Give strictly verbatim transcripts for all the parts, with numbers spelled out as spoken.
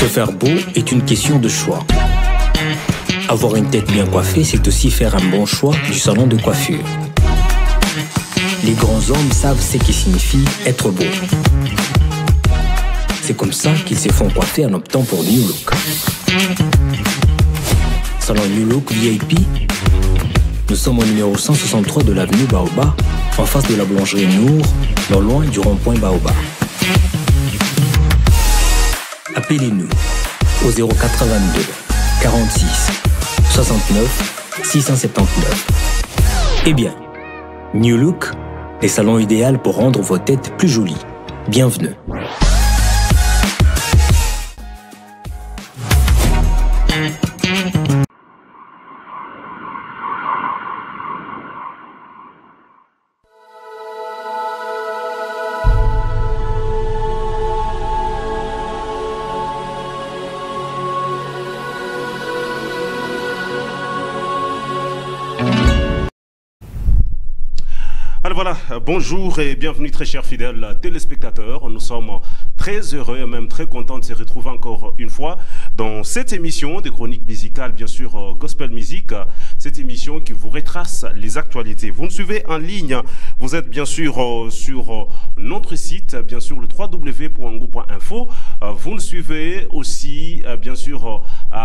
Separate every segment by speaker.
Speaker 1: Se faire beau est une question de choix. Avoir une tête bien coiffée, c'est aussi faire un bon choix du salon de coiffure. Les grands hommes savent ce qui signifie être beau. C'est comme ça qu'ils se font coiffer en optant pour New Look. Salon New Look V I P, nous sommes au numéro cent soixante-trois de l'avenue Baobab, en face de la boulangerie Nour, non loin du rond-point Baobab. Appelez-nous au zéro quatre-vingt-deux quarante-six soixante-neuf six cent soixante-dix-neuf. Eh bien, New Look, les salons idéaux pour rendre vos têtes plus jolies. Bienvenue.
Speaker 2: Alors voilà, bonjour et bienvenue très chers fidèles téléspectateurs. Nous sommes très heureux et même très contents de se retrouver encore une fois dans cette émission des chroniques musicales, bien sûr Gospel Music, cette émission qui vous retrace les actualités. Vous nous suivez en ligne, vous êtes bien sûr sur notre site, bien sûr le w w w point ngou point info. Vous nous suivez aussi bien sûr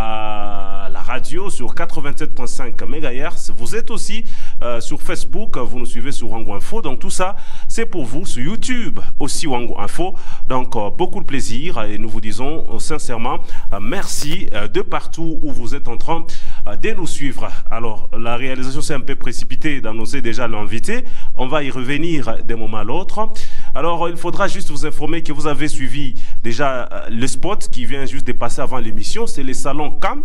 Speaker 2: à la radio sur quatre-vingt-sept point cinq mégahertz. Vous êtes aussi euh, sur Facebook, vous nous suivez sur Wango Info. Donc tout ça, c'est pour vous sur YouTube aussi Wango Info. Donc euh, beaucoup de plaisir et nous vous disons euh, sincèrement euh, merci euh, de partout où vous êtes en train euh, de nous suivre. Alors la réalisation s'est un peu précipitée d'annoncer déjà l'invité. On va y revenir d'un moment à l'autre. Alors il faudra juste vous informer que vous avez suivi déjà euh, le spot qui vient juste de passer avant l'émission. C'est les salons Kams,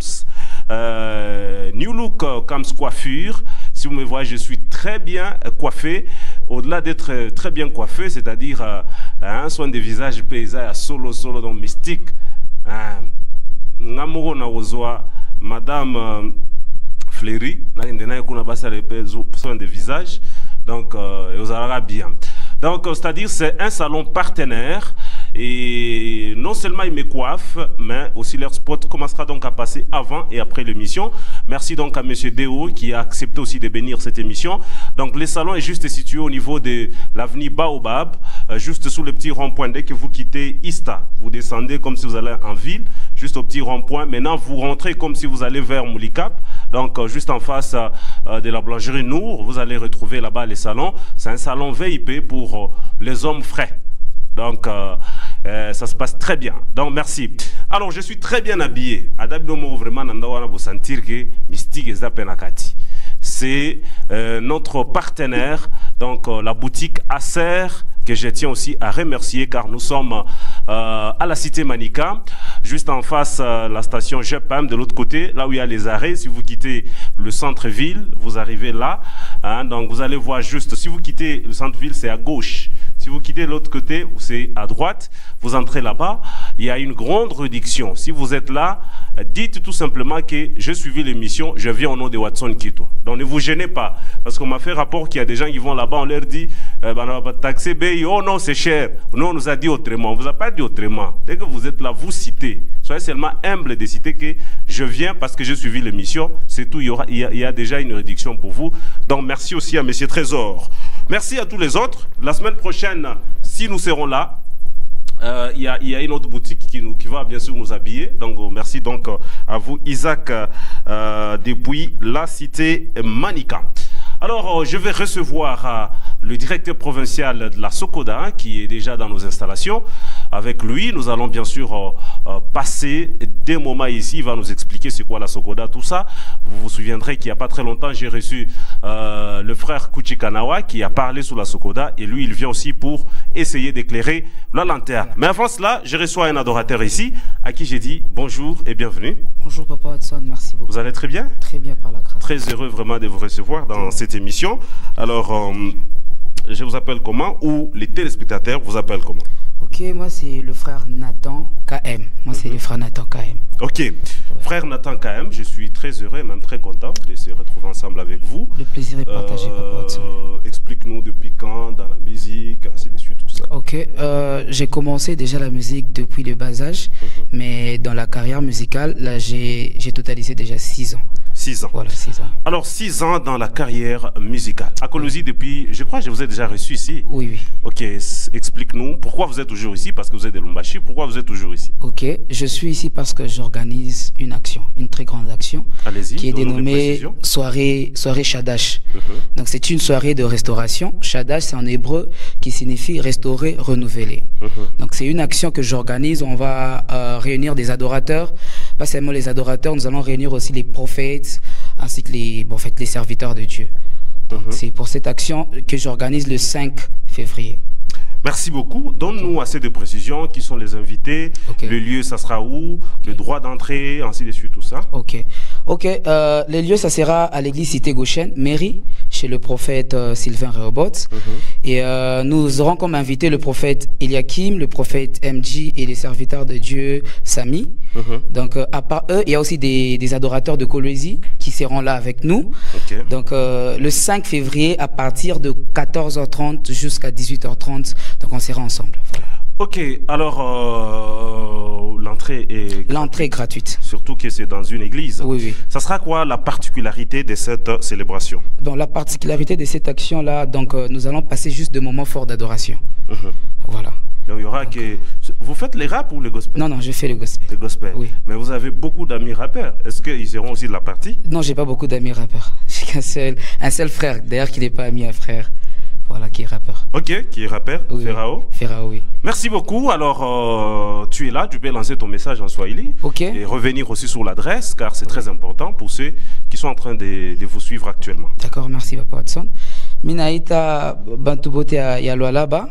Speaker 2: euh, New Look euh, Kams Coiffure. Si vous me voyez, je suis très bien coiffé. Au-delà d'être très bien coiffé, c'est-à-dire euh, un soin de visage paysage solo solo dans mystique. Namoro na ozoa Madame euh, Fleury, na kuna basa le soin de visage. Donc euh, vous allez bien. Donc c'est-à-dire c'est un salon partenaire. Et non seulement ils me coiffent, mais aussi leur spot commencera donc à passer avant et après l'émission. Merci donc à Monsieur Deo qui a accepté aussi de bénir cette émission. Donc le salon est juste situé au niveau de l'avenue Baobab, euh, juste sous le petit rond-point. Dès que vous quittez Ista, vous descendez comme si vous allez en ville, juste au petit rond-point. Maintenant, vous rentrez comme si vous allez vers Moulikap. Donc euh, juste en face euh, de la boulangerie Nour, vous allez retrouver là-bas les salons. C'est un salon V I P pour euh, les hommes frais. Donc, euh, euh, ça se passe très bien. Donc, merci. Alors, je suis très bien habillé. Adabdomo, vraiment, nandawana vous sentir que Mystique est Zapenakati. C'est euh, notre partenaire, donc euh, la boutique Acer, que je tiens aussi à remercier car nous sommes euh, à la cité Manika, juste en face euh, la station G P M, de l'autre côté, là où il y a les arrêts. Si vous quittez le centre-ville, vous arrivez là. Hein, donc, vous allez voir juste, si vous quittez le centre-ville, c'est à gauche. Si vous quittez l'autre côté, c'est à droite, vous entrez là-bas, il y a une grande réduction. Si vous êtes là, dites tout simplement que j'ai suivi l'émission, je viens au nom de Watson Kito. Donc ne vous gênez pas, parce qu'on m'a fait rapport qu'il y a des gens qui vont là-bas, on leur dit, euh, bah, bah, taxer B I, oh non c'est cher. Nous on nous a dit autrement, on ne vous a pas dit autrement. Dès que vous êtes là, vous citez. Soyez seulement humble de citer que je viens parce que j'ai suivi l'émission, c'est tout, il y, aura, il, y a, il y a déjà une réduction pour vous. Donc merci aussi à M. Trésor. Merci à tous les autres. La semaine prochaine, si nous serons là, euh, il y, y a une autre boutique qui, nous, qui va bien sûr nous habiller. Donc euh, merci donc euh, à vous Isaac euh, depuis la cité Manika. Alors euh, je vais recevoir euh, le directeur provincial de la Sokoda qui est déjà dans nos installations. Avec lui, nous allons bien sûr euh, euh, passer des moments ici. Il va nous expliquer c'est quoi la Sokoda, tout ça. Vous vous souviendrez qu'il n'y a pas très longtemps, j'ai reçu euh, le frère Kuchikanawa qui a parlé sur la Sokoda. Et lui, il vient aussi pour essayer d'éclairer la lanterne. Mais avant cela, je reçois un adorateur ici à qui j'ai dit bonjour et bienvenue.
Speaker 3: Bonjour Papa Watson, merci beaucoup.
Speaker 2: Vous allez très bien?
Speaker 3: Très bien par la grâce.
Speaker 2: Très heureux vraiment de vous recevoir dans cette émission. Alors, euh, je vous appelle comment ou les téléspectateurs vous appellent comment?
Speaker 3: Ok, moi c'est le frère Nathan K M. Moi c'est mm-hmm. le frère Nathan K M.
Speaker 2: Ok, ouais. Frère Nathan K M, je suis très heureux et même très content de se retrouver ensemble avec vous.
Speaker 3: Le plaisir est partagé, euh, Papa Watson.
Speaker 2: Explique-nous depuis quand dans la musique, ainsi de suite, tout ça.
Speaker 3: Ok. Ok, euh, j'ai commencé déjà la musique depuis le bas âge, mm-hmm. mais dans la carrière musicale, là j'ai totalisé déjà six ans.
Speaker 2: six ans.
Speaker 3: Voilà, six ans.
Speaker 2: Alors, six ans dans la carrière musicale. À Kolosi, depuis, je crois que je vous ai déjà reçu ici.
Speaker 3: Oui, oui.
Speaker 2: Ok, explique-nous pourquoi vous êtes toujours ici, parce que vous êtes de Lubumbashi, pourquoi vous êtes toujours ici?
Speaker 3: Ok, je suis ici parce que j'organise une action, une très grande action, qui est dénommée soirée, soirée Shadash. Mm-hmm. Donc, c'est une soirée de restauration. Shadash, c'est en hébreu qui signifie restaurer, renouveler. Mm-hmm. Donc, c'est une action que j'organise. On va euh, réunir des adorateurs. Pas seulement les adorateurs, nous allons réunir aussi les prophètes, ainsi que les, bon, en fait, les serviteurs de Dieu. Donc, mm-hmm. c'est pour cette action que j'organise le cinq février.
Speaker 2: Merci beaucoup. Donne-nous assez de précisions. Qui sont les invités? Okay. Le lieu, ça sera où? Okay. Le droit d'entrée, ainsi de suite, tout ça.
Speaker 3: Ok. Ok. Euh, le lieu, ça sera à l'église Cité Goshen, mairie, chez le prophète euh, Sylvain Rehoboth. Mm-hmm. Et euh, nous aurons comme invité le prophète Eliakim, le prophète M J et les serviteurs de Dieu Sami. Mm-hmm. Donc, euh, à part eux, il y a aussi des, des adorateurs de Kolosi qui seront là avec nous. Okay. Donc, euh, le cinq février, à partir de quatorze heures trente jusqu'à dix-huit heures trente. Donc on sera ensemble. Voilà.
Speaker 2: Ok, alors euh, l'entrée est
Speaker 3: l'entrée gratuite.
Speaker 2: Surtout que c'est dans une église.
Speaker 3: Oui, oui.
Speaker 2: Ça sera quoi la particularité de cette célébration?
Speaker 3: Donc la particularité de cette action-là, donc euh, nous allons passer juste de moments forts d'adoration. Mm-hmm. Voilà.
Speaker 2: Donc il y aura donc, que... Vous faites les rap ou les gospel?
Speaker 3: Non, non, je fais le gospel.
Speaker 2: Le gospel.
Speaker 3: Oui.
Speaker 2: Mais vous avez beaucoup d'amis rappeurs. Est-ce qu'ils seront aussi de la partie?
Speaker 3: Non, j'ai pas beaucoup d'amis rappeurs. J'ai qu'un seul, un seul frère, d'ailleurs qui n'est pas ami à frère. Voilà, qui est rappeur.
Speaker 2: Ok, qui est rappeur,
Speaker 3: oui,
Speaker 2: Ferrao.
Speaker 3: Ferrao, oui.
Speaker 2: Merci beaucoup. Alors, euh, tu es là, tu peux lancer ton message en Swahili.
Speaker 3: Ok.
Speaker 2: Et revenir aussi sur l'adresse, car c'est très important pour ceux qui sont en train de, de vous suivre actuellement.
Speaker 3: D'accord, merci, Papa Watson. Minaïta Bantubote ya Lualaba,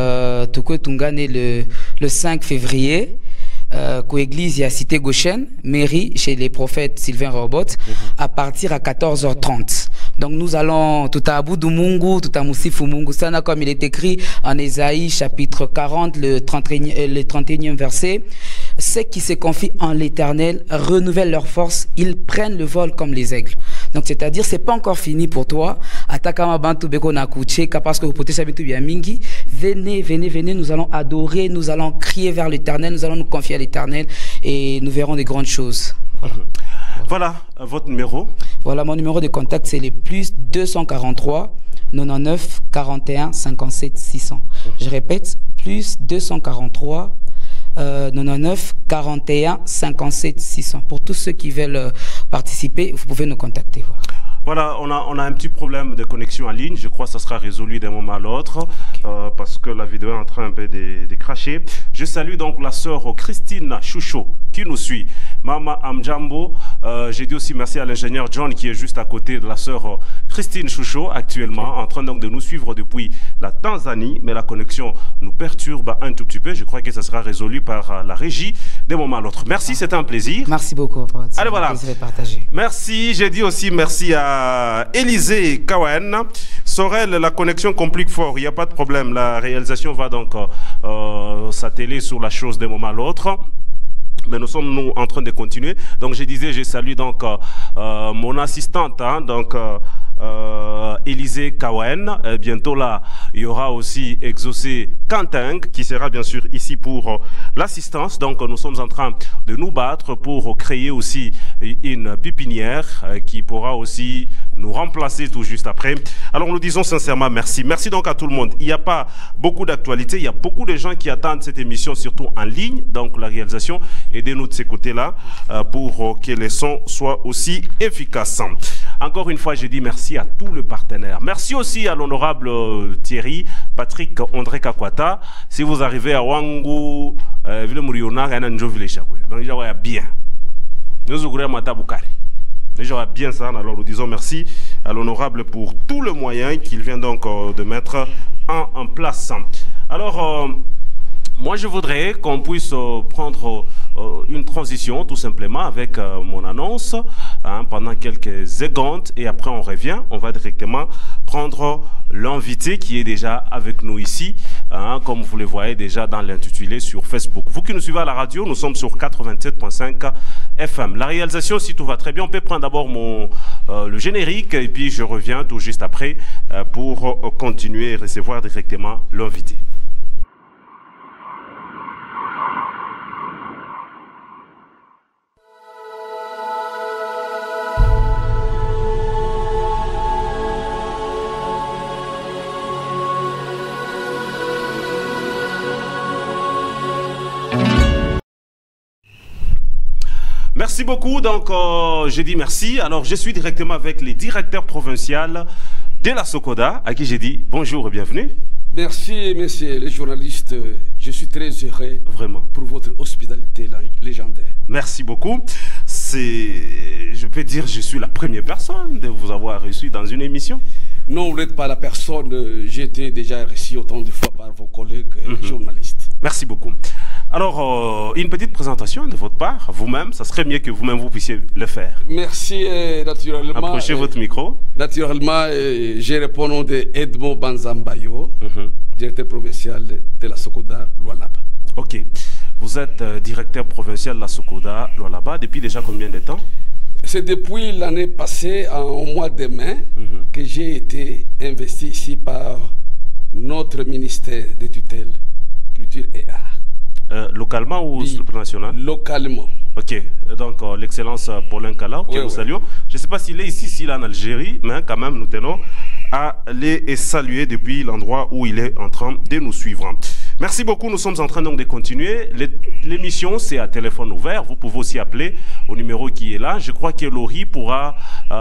Speaker 3: Tukwe Tungane le, le cinq février. Euh, co-église, il y a Cité Goshen, mairie, chez les prophètes Sylvain Rehoboth, mm-hmm. à partir à quatorze heures trente. Donc nous allons tout à Abou Mungu, tout à Moussifou Mungu Sana, comme il est écrit en Ésaïe, chapitre quarante, le trente et unième verset. Ceux qui se confient en l'Éternel renouvellent leur force, ils prennent le vol comme les aigles. Donc c'est-à-dire, c'est pas encore fini pour toi. Atakama Bantu Beko Nakuche, parce que vous potez savoir tout bien mingi. Venez, venez, venez, nous allons adorer, nous allons crier vers l'Éternel, nous allons nous confier à l'Éternel et nous verrons des grandes choses. Voilà.
Speaker 2: Voilà, votre numéro.
Speaker 3: Voilà, mon numéro de contact, c'est le plus deux cent quarante-trois, quatre-vingt-neuf, quarante et un, cinquante-sept, six cents. Je répète, plus deux cent quarante-trois, euh, quatre-vingt-neuf, quarante et un, cinquante-sept, six cents. Pour tous ceux qui veulent euh, participer, vous pouvez nous contacter. Voilà.
Speaker 2: Voilà, on a, on a un petit problème de connexion en ligne. Je crois que ça sera résolu d'un moment à l'autre, okay. euh, parce que la vidéo est en train un peu de, de cracher. Je salue donc la sœur Christine Choucho qui nous suit. Mama Amjambo, euh, j'ai dit aussi merci à l'ingénieur John qui est juste à côté de la sœur Christine Choucho actuellement, okay. en train donc de nous suivre depuis la Tanzanie, mais la connexion nous perturbe un tout petit peu. Je crois que ça sera résolu par la régie d'un moment à l'autre. Merci, c'était un plaisir.
Speaker 3: Merci beaucoup.
Speaker 2: Allez, voilà. Merci, j'ai dit aussi merci à Élisée Kawen. Sorel, la connexion complique fort, il n'y a pas de problème. La réalisation va donc euh, s'atteler sur la chose d'un moment à l'autre. Mais nous sommes nous en train de continuer. Donc je disais, je salue donc euh, mon assistante, hein, donc euh, euh, Élisée Kawen. Et bientôt là, il y aura aussi Exaucé Kanteng qui sera bien sûr ici pour euh, l'assistance. Donc nous sommes en train de nous battre pour créer aussi une pépinière euh, qui pourra aussi nous remplacer tout juste après. Alors nous disons sincèrement merci. Merci donc à tout le monde. Il n'y a pas beaucoup d'actualités, il y a beaucoup de gens qui attendent cette émission, surtout en ligne, donc la réalisation. Aidez-nous de ces côtés-là euh, pour euh, que les sons soient aussi efficaces. Encore une fois, je dis merci à tous les partenaires. Merci aussi à l'honorable euh, Thierry, Patrick André Kakwata. Si vous arrivez à Wangu, euh, Ville Muriona, donc j'aurais bien. Nous ouvrons Mata Boukari. Déjà bien ça, alors nous disons merci à l'honorable pour tout le moyen qu'il vient donc euh, de mettre en, en place. Alors, euh, moi je voudrais qu'on puisse euh, prendre euh, une transition tout simplement avec euh, mon annonce hein, pendant quelques secondes et après on revient, on va directement prendre l'invité qui est déjà avec nous ici, hein, comme vous le voyez déjà dans l'intitulé sur Facebook. Vous qui nous suivez à la radio, nous sommes sur quatre-vingt-sept point cinq F M. La réalisation, si tout va très bien, on peut prendre d'abord mon euh, le générique et puis je reviens tout juste après euh, pour euh, continuer et recevoir directement l'invité. Merci beaucoup. Donc, euh, j'ai dit merci. Alors, je suis directement avec les directeurs provinciaux de la Socoda, à qui j'ai dit bonjour et bienvenue.
Speaker 4: Merci, messieurs les journalistes. Je suis très heureux
Speaker 2: Vraiment
Speaker 4: pour votre hospitalité légendaire.
Speaker 2: Merci beaucoup. C'est, je peux dire, je suis la première personne de vous avoir reçu dans une émission.
Speaker 4: Non, vous n'êtes pas la personne. J'ai été déjà reçu autant de fois par vos collègues mm-hmm. journalistes.
Speaker 2: Merci beaucoup. Alors, euh, une petite présentation de votre part, vous-même, ça serait mieux que vous-même vous puissiez le faire.
Speaker 4: Merci, euh, naturellement.
Speaker 2: Approchez euh, votre micro.
Speaker 4: Naturellement, euh, j'ai répondu au nom de Edmond Banzambayo, mm-hmm. directeur provincial de la Socoda Lualaba.
Speaker 2: Ok. Vous êtes euh, directeur provincial de la Socoda Lualaba depuis déjà combien de temps?
Speaker 4: C'est depuis l'année passée, en, au mois de mai, mm-hmm. que j'ai été investi ici par notre ministère de tutelle, culture et art.
Speaker 2: Euh, localement ou sur le plan national?
Speaker 4: Localement.
Speaker 2: Ok, donc euh, l'excellence Paulin Kala, que oui, nous oui. saluons. Je ne sais pas s'il est ici, s'il est en Algérie, mais quand même nous tenons à les saluer depuis l'endroit où il est en train de nous suivre. Merci beaucoup, nous sommes en train donc de continuer. L'émission, c'est à téléphone ouvert. Vous pouvez aussi appeler au numéro qui est là. Je crois que Laurie pourra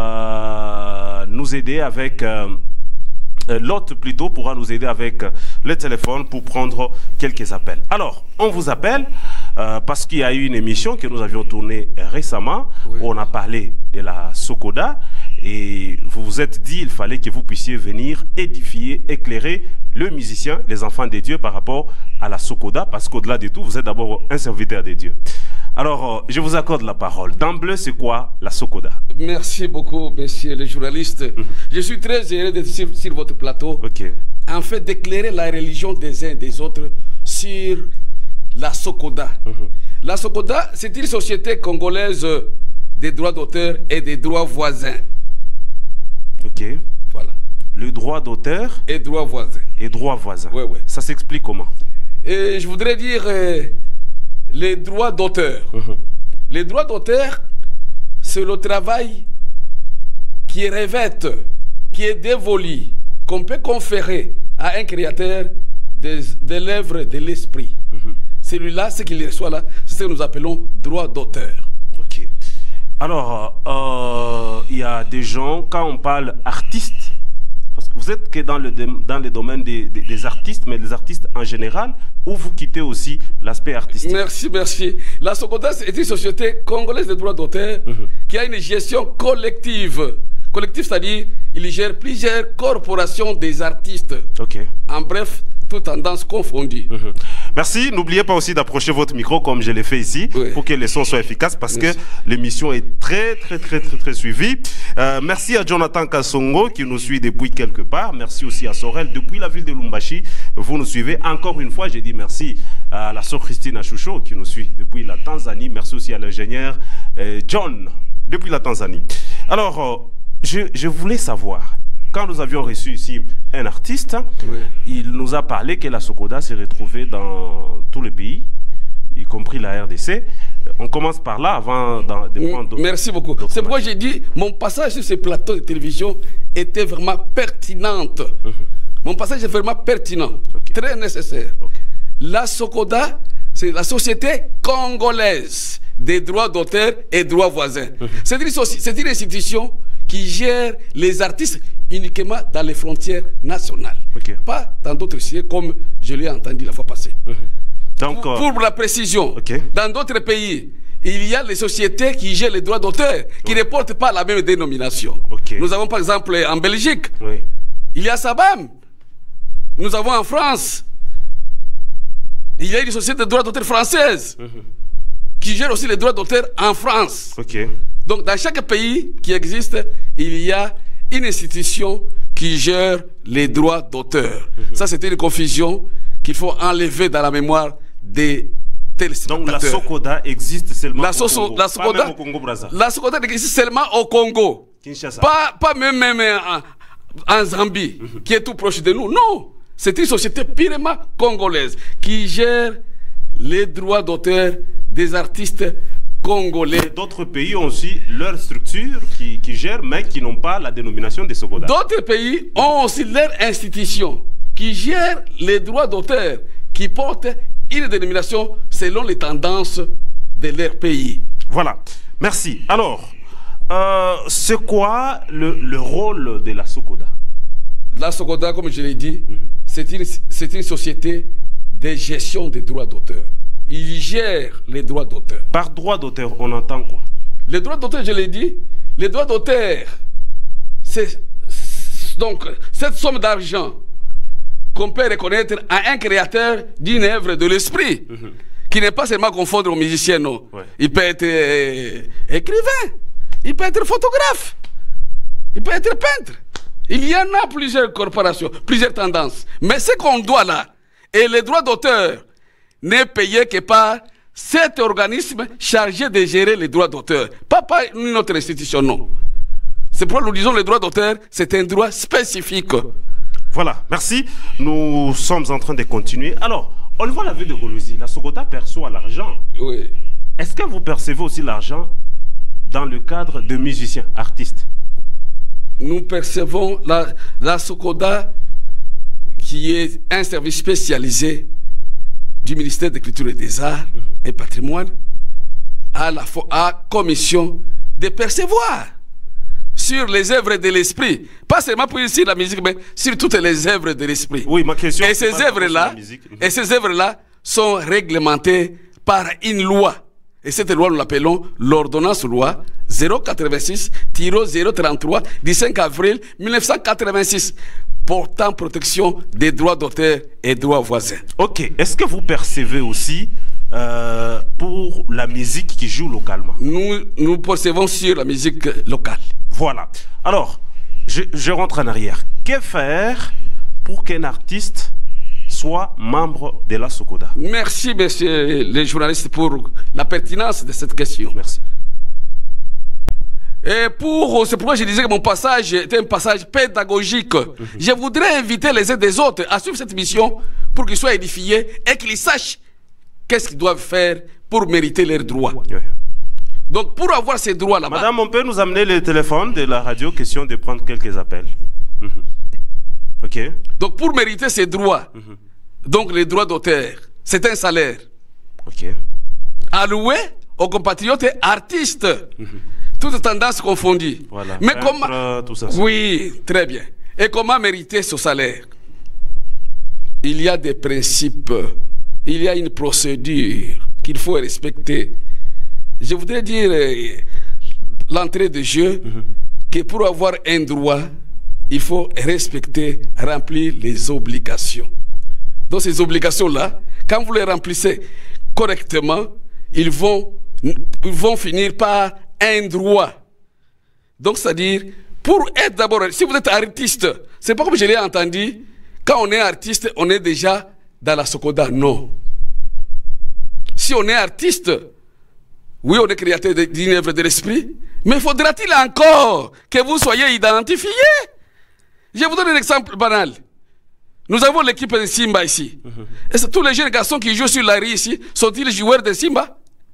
Speaker 2: euh, nous aider avec... Euh, L'hôte plutôt pourra nous aider avec le téléphone pour prendre quelques appels. Alors, on vous appelle euh, parce qu'il y a eu une émission que nous avions tournée récemment oui. où on a parlé de la Socoda et vous vous êtes dit qu'il fallait que vous puissiez venir édifier, éclairer le musicien, les enfants de Dieu par rapport à la Socoda parce qu'au-delà de tout, vous êtes d'abord un serviteur de Dieu. Alors, euh, je vous accorde la parole. D'emblée, c'est quoi la Socoda?
Speaker 4: Merci beaucoup, messieurs les journalistes. Mm-hmm. Je suis très heureux d'être sur, sur votre plateau.
Speaker 2: Okay.
Speaker 4: En fait, d'éclairer la religion des uns et des autres sur la Socoda. Mm-hmm. La Socoda, c'est une société congolaise des droits d'auteur et des droits voisins.
Speaker 2: Ok.
Speaker 4: Voilà.
Speaker 2: Le droit d'auteur
Speaker 4: et droits voisins.
Speaker 2: Et droits voisins.
Speaker 4: Oui, oui.
Speaker 2: Ça s'explique comment?
Speaker 4: Et je voudrais dire... Euh, les droits d'auteur. Mmh. Les droits d'auteur, c'est le travail qui revêt, qui est dévolu, qu'on peut conférer à un créateur de, de l'œuvre de l'esprit. Mmh. Celui-là, ce qu'il reçoit là, c'est ce que nous appelons droit d'auteur.
Speaker 2: Ok. Alors, il euh, y a des gens, quand on parle artiste, parce que vous êtes que dans le, dans le domaine des, des, des artistes, mais les artistes en général, ou vous quittez aussi l'aspect artistique?
Speaker 4: Merci, merci. La Socoda est une société congolaise de droits d'auteur mm-hmm. qui a une gestion collective. Collective, c'est-à-dire il gère plusieurs corporations des artistes.
Speaker 2: Ok.
Speaker 4: En bref, toutes tendances confondues.
Speaker 2: Mm-hmm. Merci. N'oubliez pas aussi d'approcher votre micro comme je l'ai fait ici oui. pour que les sons soient efficaces parce merci. que l'émission est très, très, très, très, très suivie. Euh, merci à Jonathan Kassongo qui nous suit depuis quelque part. Merci aussi à Sorel depuis la ville de Lumbashi. Vous nous suivez. Encore une fois, j'ai dit merci à la sœur Christine Achoucho qui nous suit depuis la Tanzanie. Merci aussi à l'ingénieur euh, John depuis la Tanzanie. Alors, euh, je, je voulais savoir... Quand nous avions reçu ici un artiste, oui. il nous a parlé que la Socoda s'est retrouvée dans tous les pays, y compris la R D C. On commence par là avant de prendre...
Speaker 4: Merci beaucoup. C'est pourquoi j'ai dit mon passage sur ce plateau de télévision était vraiment pertinente. Mm-hmm. Mon passage est vraiment pertinent, okay. très nécessaire. Okay. La Socoda, c'est la société congolaise des droits d'auteur et droits voisins. Mm-hmm. C'est une, une institution qui gère les artistes uniquement dans les frontières nationales. Okay. Pas dans d'autres sièges comme je l'ai entendu la fois passée. Mmh. Donc, pour, euh... pour la précision, okay. dans d'autres pays, il y a les sociétés qui gèrent les droits d'auteur, qui ne portent pas la même dénomination. Okay. Nous avons par exemple en Belgique, oui. il y a Sabam. Nous avons en France, il y a une société de droits d'auteur française mmh. qui gère aussi les droits d'auteur en France.
Speaker 2: Okay.
Speaker 4: Donc dans chaque pays qui existe, il y a une institution qui gère les droits d'auteur. Mm-hmm. Ça, c'est une confusion qu'il faut enlever dans la mémoire des téléspectateurs.
Speaker 2: Donc la Socoda existe seulement
Speaker 4: la
Speaker 2: au Congo,
Speaker 4: la Socoda,
Speaker 2: pas même au Congo-Brazza.
Speaker 4: La Socoda existe seulement au Congo.
Speaker 2: Kinshasa.
Speaker 4: Pas, pas même, même en, en Zambie, mm-hmm. qui est tout proche de nous. Non, c'est une société purement congolaise qui gère les droits d'auteur des artistes congolais.
Speaker 2: D'autres pays ont aussi leur structure qui, qui gère, mais qui n'ont pas la dénomination de Socoda.
Speaker 4: D'autres pays ont aussi leur institution qui gère les droits d'auteur, qui portent une dénomination selon les tendances de leur pays.
Speaker 2: Voilà. Merci. Alors, euh, c'est quoi le, le rôle de la Socoda?
Speaker 4: La Socoda, comme je l'ai dit, mm-hmm. c'est une, c'est une société de gestion des droits d'auteur. Il gère les droits d'auteur.
Speaker 2: Par droit d'auteur, on entend quoi?
Speaker 4: Les droits d'auteur, je l'ai dit, les droits d'auteur, c'est donc cette somme d'argent qu'on peut reconnaître à un créateur d'une œuvre de l'esprit, mm-hmm. qui n'est pas seulement confondre aux musiciens, non. Ouais. Il peut être euh, écrivain, il peut être photographe, il peut être peintre. Il y en a plusieurs corporations, plusieurs tendances. Mais ce qu'on doit là, et les droits d'auteur n'est payé que par cet organisme chargé de gérer les droits d'auteur, pas par une autre institution, non. C'est pourquoi nous disons les droits d'auteur, c'est un droit spécifique.
Speaker 2: Voilà, merci. Nous sommes en train de continuer. Alors, on voit la vie de Golosi. La Socoda perçoit l'argent.
Speaker 4: Oui.
Speaker 2: Est-ce que vous percevez aussi l'argent dans le cadre de musiciens, artistes?
Speaker 4: Nous percevons la, la Socoda, qui est un service spécialisé du ministère de Culture et des Arts et Patrimoine, à la à commission de percevoir sur les œuvres de l'esprit, pas seulement pour ici la musique, mais sur toutes les œuvres de l'esprit.
Speaker 2: Oui, ma question.
Speaker 4: Et ces œuvres-là, et ces œuvres-là sont réglementées par une loi. Et cette loi, nous l'appelons l'ordonnance loi zéro quatre-vingt-six zéro trente-trois du cinq avril mille neuf cent quatre-vingt-six portant protection des droits d'auteur et droits voisins.
Speaker 2: Ok. Est-ce que vous percevez aussi euh, pour la musique qui joue localement?
Speaker 4: Nous, nous percevons sur la musique locale.
Speaker 2: Voilà. Alors, je, je rentre en arrière. Que faire pour qu'un artiste soit membre de la Socoda?
Speaker 4: Merci, messieurs les journalistes, pour la pertinence de cette question.
Speaker 2: Merci.
Speaker 4: Et pour, c'est pourquoi je disais que mon passage était un passage pédagogique. Mm-hmm. Je voudrais inviter les uns des autres à suivre cette mission pour qu'ils soient édifiés et qu'ils sachent qu'est-ce qu'ils doivent faire pour mériter leurs droits. Oui. Donc, pour avoir ces droits là-bas...
Speaker 2: Madame, on peut nous amener le téléphone de la radio, question de prendre quelques appels. Mm-hmm. Ok.
Speaker 4: Donc, pour mériter ces droits, mm-hmm. donc les droits d'auteur, c'est un salaire.
Speaker 2: Ok.
Speaker 4: Alloué aux compatriotes et artistes. Mm-hmm. Toutes tendances confondues.
Speaker 2: Voilà.
Speaker 4: Mais
Speaker 2: Peintre,
Speaker 4: comment...
Speaker 2: tout ça.
Speaker 4: Oui, très bien. Et comment mériter ce salaire? Il y a des principes, il y a une procédure qu'il faut respecter. Je voudrais dire euh, l'entrée de jeu, mm-hmm. que pour avoir un droit, il faut respecter, remplir les obligations. Donc ces obligations-là, quand vous les remplissez correctement, ils vont, ils vont finir par un droit. Donc c'est-à-dire, pour être d'abord, si vous êtes artiste, c'est pas comme je l'ai entendu, quand on est artiste, on est déjà dans la Socoda. Non. Si on est artiste, oui, on est créateur d'une œuvre de l'esprit, mais faudra-t-il encore que vous soyez identifié? Je vous donne un exemple banal. Nous avons l'équipe de Simba ici. Mm-hmm. Est-ce que tous les jeunes garçons qui jouent sur la rue ici sont-ils joueurs de Simba?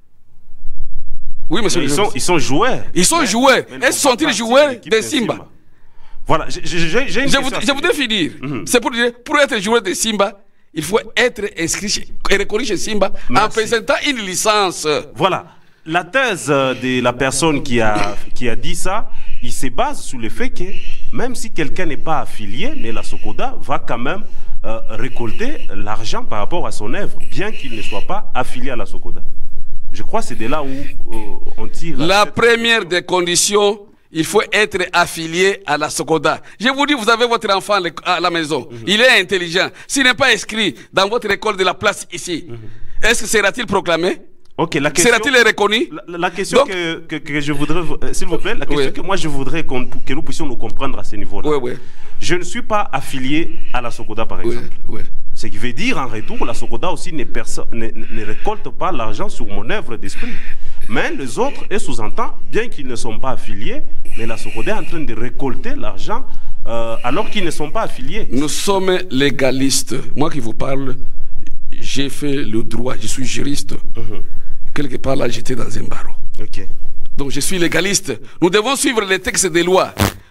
Speaker 4: Oui, monsieur.
Speaker 2: Ils sont, ils sont joueurs.
Speaker 4: Ils sont mais, joueurs. Est-ce sont-ils joueurs de Simba?
Speaker 2: Simba? Voilà, j'ai une
Speaker 4: je, voudrais, je voudrais finir. Mm-hmm. C'est pour dire, pour être joueur de Simba, il faut être inscrit et reconnu chez Simba. Merci. En présentant une licence.
Speaker 2: Voilà. La thèse de la personne qui a, qui a dit ça, il se base sur le fait que même si quelqu'un n'est pas affilié, mais la Socoda va quand même euh, récolter l'argent par rapport à son œuvre, bien qu'il ne soit pas affilié à la Socoda. Je crois que c'est de là où euh, on tire...
Speaker 4: La première des conditions, il faut être affilié à la Socoda. Je vous dis, vous avez votre enfant à la maison, mm-hmm. il est intelligent. S'il n'est pas inscrit dans votre école de la place ici, mm-hmm. est-ce que sera-t-il proclamé?
Speaker 2: Ok, la question...
Speaker 4: Sera-t-il reconnu?
Speaker 2: La, la question Donc, que, que, que je voudrais... Euh, S'il vous plaît, la question oui. que moi je voudrais qu'on, que nous puissions nous comprendre à ce niveau-là.
Speaker 4: Oui, oui.
Speaker 2: Je ne suis pas affilié à la Socoda, par exemple.
Speaker 4: Oui, oui.
Speaker 2: Ce qui veut dire, en retour, la Socoda aussi ne, ne, ne récolte pas l'argent sur mon œuvre d'esprit. Mais les autres, et sous-entend, bien qu'ils ne sont pas affiliés, mais la Socoda est en train de récolter l'argent euh, alors qu'ils ne sont pas affiliés.
Speaker 4: Nous sommes légalistes. Moi qui vous parle, j'ai fait le droit, je suis juriste. Uh-huh. Quelque part là, j'étais dans un barreau.
Speaker 2: Okay.
Speaker 4: Donc je suis légaliste. Nous devons suivre les textes des lois.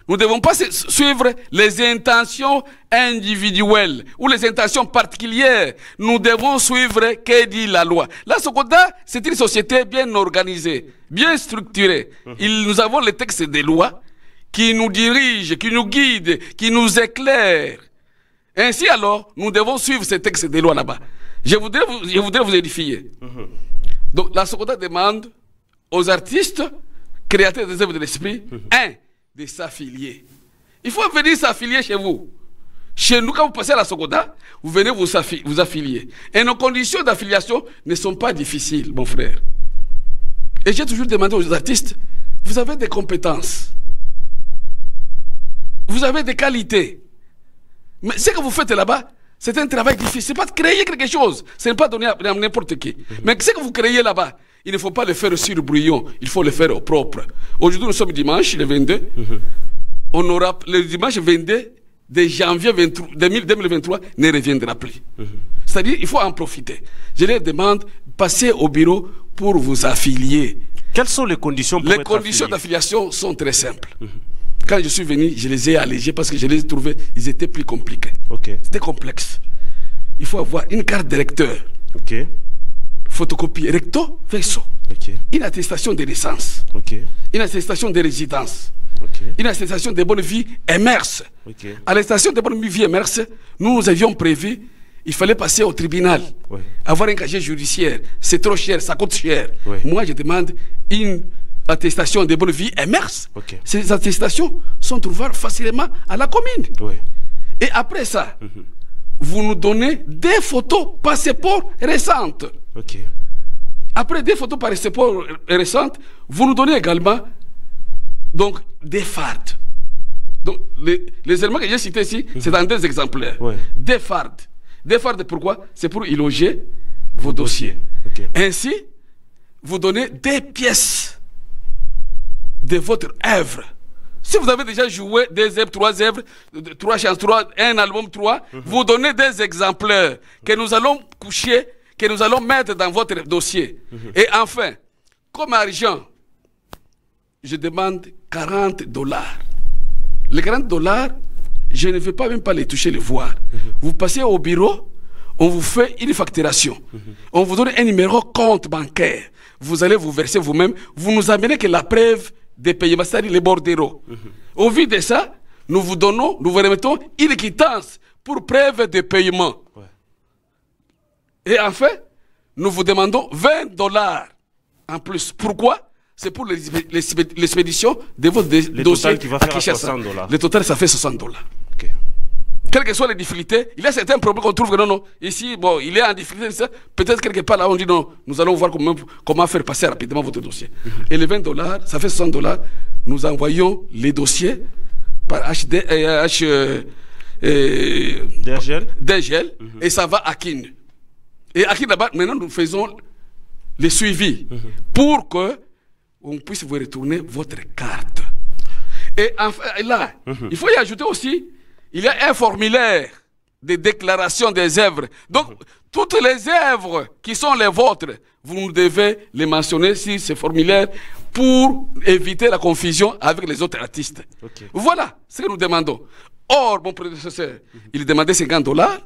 Speaker 4: Nous ne devons pas suivre les intentions individuelles ou les intentions particulières. Nous devons suivre que dit la loi. La Sokoda, c'est une société bien organisée, bien structurée. Il, nous avons les textes des lois qui nous dirigent, qui nous guident, qui nous éclairent. Ainsi alors, nous devons suivre ces textes des lois là-bas. Je voudrais vous, je voudrais vous édifier. Mm-hmm. Donc la Sokoda demande aux artistes, créateurs des œuvres de l'esprit, mm-hmm. un, de s'affilier. Il faut venir s'affilier chez vous. Chez nous, quand vous passez à la Sokoda, vous venez vous, affi vous affilier. Et nos conditions d'affiliation ne sont pas difficiles, mon frère. Et j'ai toujours demandé aux artistes, vous avez des compétences. Vous avez des qualités. Mais ce que vous faites là-bas, c'est un travail difficile. Ce n'est pas de créer quelque chose. Ce n'est pas donné à n'importe qui. Mm-hmm. Mais ce que vous créez là-bas, il ne faut pas le faire sur le brouillon. Il faut le faire au propre. Aujourd'hui, nous sommes dimanche, le vingt-deux. Mm-hmm. On aura, le dimanche vingt-deux de janvier deux mille vingt-trois ne reviendra plus. Mm-hmm. C'est-à-dire, il faut en profiter. Je les demande, passez au bureau pour vous affilier.
Speaker 2: Quelles sont les conditions pour
Speaker 4: Les
Speaker 2: être
Speaker 4: conditions
Speaker 2: affilié?
Speaker 4: d'affiliation sont très simples.
Speaker 2: Mm-hmm.
Speaker 4: Quand je suis venu, je les ai allégés parce que je les ai trouvés, ils étaient plus compliqués.
Speaker 2: Okay.
Speaker 4: C'était complexe. Il faut avoir une carte d'électeur.
Speaker 2: Okay.
Speaker 4: Photocopie recto verso.
Speaker 2: Okay.
Speaker 4: Une attestation de naissance.
Speaker 2: Okay.
Speaker 4: Une attestation de résidence.
Speaker 2: Okay.
Speaker 4: Une attestation de bonne vie émerse.
Speaker 2: Okay.
Speaker 4: À l'attestation de bonne vie émerse, nous, nous avions prévu, il fallait passer au tribunal. Ouais. Avoir un casier judiciaire. C'est trop cher, ça coûte cher. Ouais. Moi, je demande une attestation de bonne vie émerse. Okay. Ces attestations sont trouvables facilement à la commune. Ouais. Et après ça, mm-hmm. vous nous donnez des photos passeport récentes. Okay. Après des photos passeport récentes, vous nous donnez également donc, des fardes. Donc, les, les éléments que j'ai cités ici, mm-hmm. c'est dans deux exemplaires. Ouais. Des fardes. Des fardes, pourquoi? C'est pour y loger vos dossiers. Okay. Ainsi, vous donnez des pièces de votre œuvre. Si vous avez déjà joué des œuvres, trois œuvres, trois chansons, trois, un album, trois, mm-hmm. vous donnez des exemplaires que nous allons coucher, que nous allons mettre dans votre dossier. Mm-hmm. Et enfin, comme argent, je demande quarante dollars. Les quarante dollars, je ne vais pas même pas les toucher, les voir. Mm-hmm. Vous passez au bureau, on vous fait une facturation. Mm-hmm. On vous donne un numéro compte bancaire. Vous allez vous verser vous-même. Vous nous amenez que la preuve des paiements, c'est-à-dire les bordereaux. Mm-hmm. Au vu de ça, nous vous donnons, nous vous remettons une quittance pour preuve de paiement. Ouais. Et enfin, nous vous demandons vingt dollars en plus. Pourquoi? C'est pour l'expédition de votre
Speaker 2: le
Speaker 4: dossier
Speaker 2: qui va faire à soixante dollars.
Speaker 4: Le total, ça fait soixante dollars. Okay. Quelles que soient les difficultés, il y a certains problèmes qu'on trouve que non, non, ici, bon, il est en difficulté, peut-être quelque part là, on dit non, nous allons voir comment, comment faire passer rapidement votre dossier. Mm-hmm. Et les vingt dollars, ça fait soixante dollars, nous envoyons les dossiers par H D, euh, H, euh, euh,
Speaker 2: D G L,
Speaker 4: D G L mm-hmm. et ça va à Kin. Et à Kin là-bas, maintenant, nous faisons le suivi mm-hmm. pour que on puisse vous retourner votre carte. Et enfin, là, mm-hmm. il faut y ajouter aussi, il y a un formulaire de déclaration des œuvres. Donc, mm-hmm. toutes les œuvres qui sont les vôtres, vous devez les mentionner sur ce formulaire pour éviter la confusion avec les autres artistes. Okay. Voilà ce que nous demandons. Or, mon prédécesseur, mm-hmm. il demandait cinquante dollars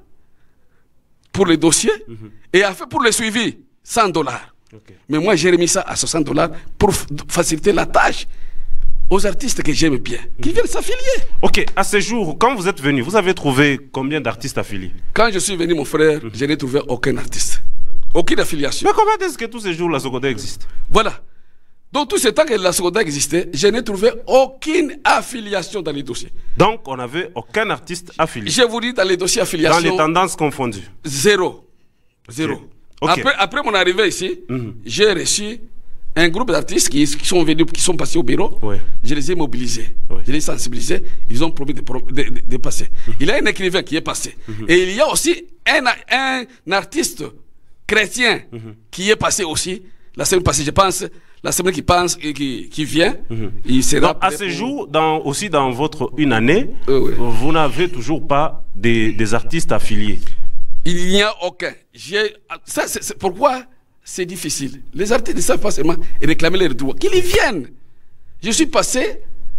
Speaker 4: pour les dossiers mm-hmm. et a fait pour le suivi cent dollars. Okay. Mais moi, j'ai remis ça à soixante dollars pour faciliter la tâche aux artistes que j'aime bien, qui viennent s'affilier.
Speaker 2: Ok, à ce jour, quand vous êtes venu, vous avez trouvé combien d'artistes affiliés?
Speaker 4: Quand je suis venu, mon frère, mm-hmm. je n'ai trouvé aucun artiste. Aucune affiliation.
Speaker 2: Mais comment est-ce que tous ces jours, la Sokoda existe?
Speaker 4: Voilà. Donc, tout ce temps que la Sokoda existait, je n'ai trouvé aucune affiliation dans les dossiers.
Speaker 2: Donc, on n'avait aucun artiste affilié?
Speaker 4: Je vous dis, dans les dossiers affiliation...
Speaker 2: Dans les tendances confondues?
Speaker 4: Zéro. Zéro.
Speaker 2: Okay. Okay.
Speaker 4: Après, après mon arrivée ici, mm-hmm. j'ai reçu un groupe d'artistes qui, qui sont venus, qui sont passés au bureau. Ouais. Je les ai mobilisés, ouais. je les ai sensibilisés. Ils ont promis de, de, de, de passer. Mm-hmm. Il y a un écrivain qui est passé. Mm-hmm. Et il y a aussi un, un artiste chrétien mm-hmm. qui est passé aussi. La semaine passée, je pense, la semaine qui, pense, qui, qui vient, mm-hmm. il sera...
Speaker 2: Donc, à ce jour, dans, aussi dans votre une année,
Speaker 4: euh, ouais.
Speaker 2: vous n'avez toujours pas des, des artistes affiliés?
Speaker 4: Il n'y a aucun. Ça, c'est pourquoi c'est difficile. Les artistes ne savent pas seulement réclamer leurs droits. Qu'ils y viennent. Je suis passé,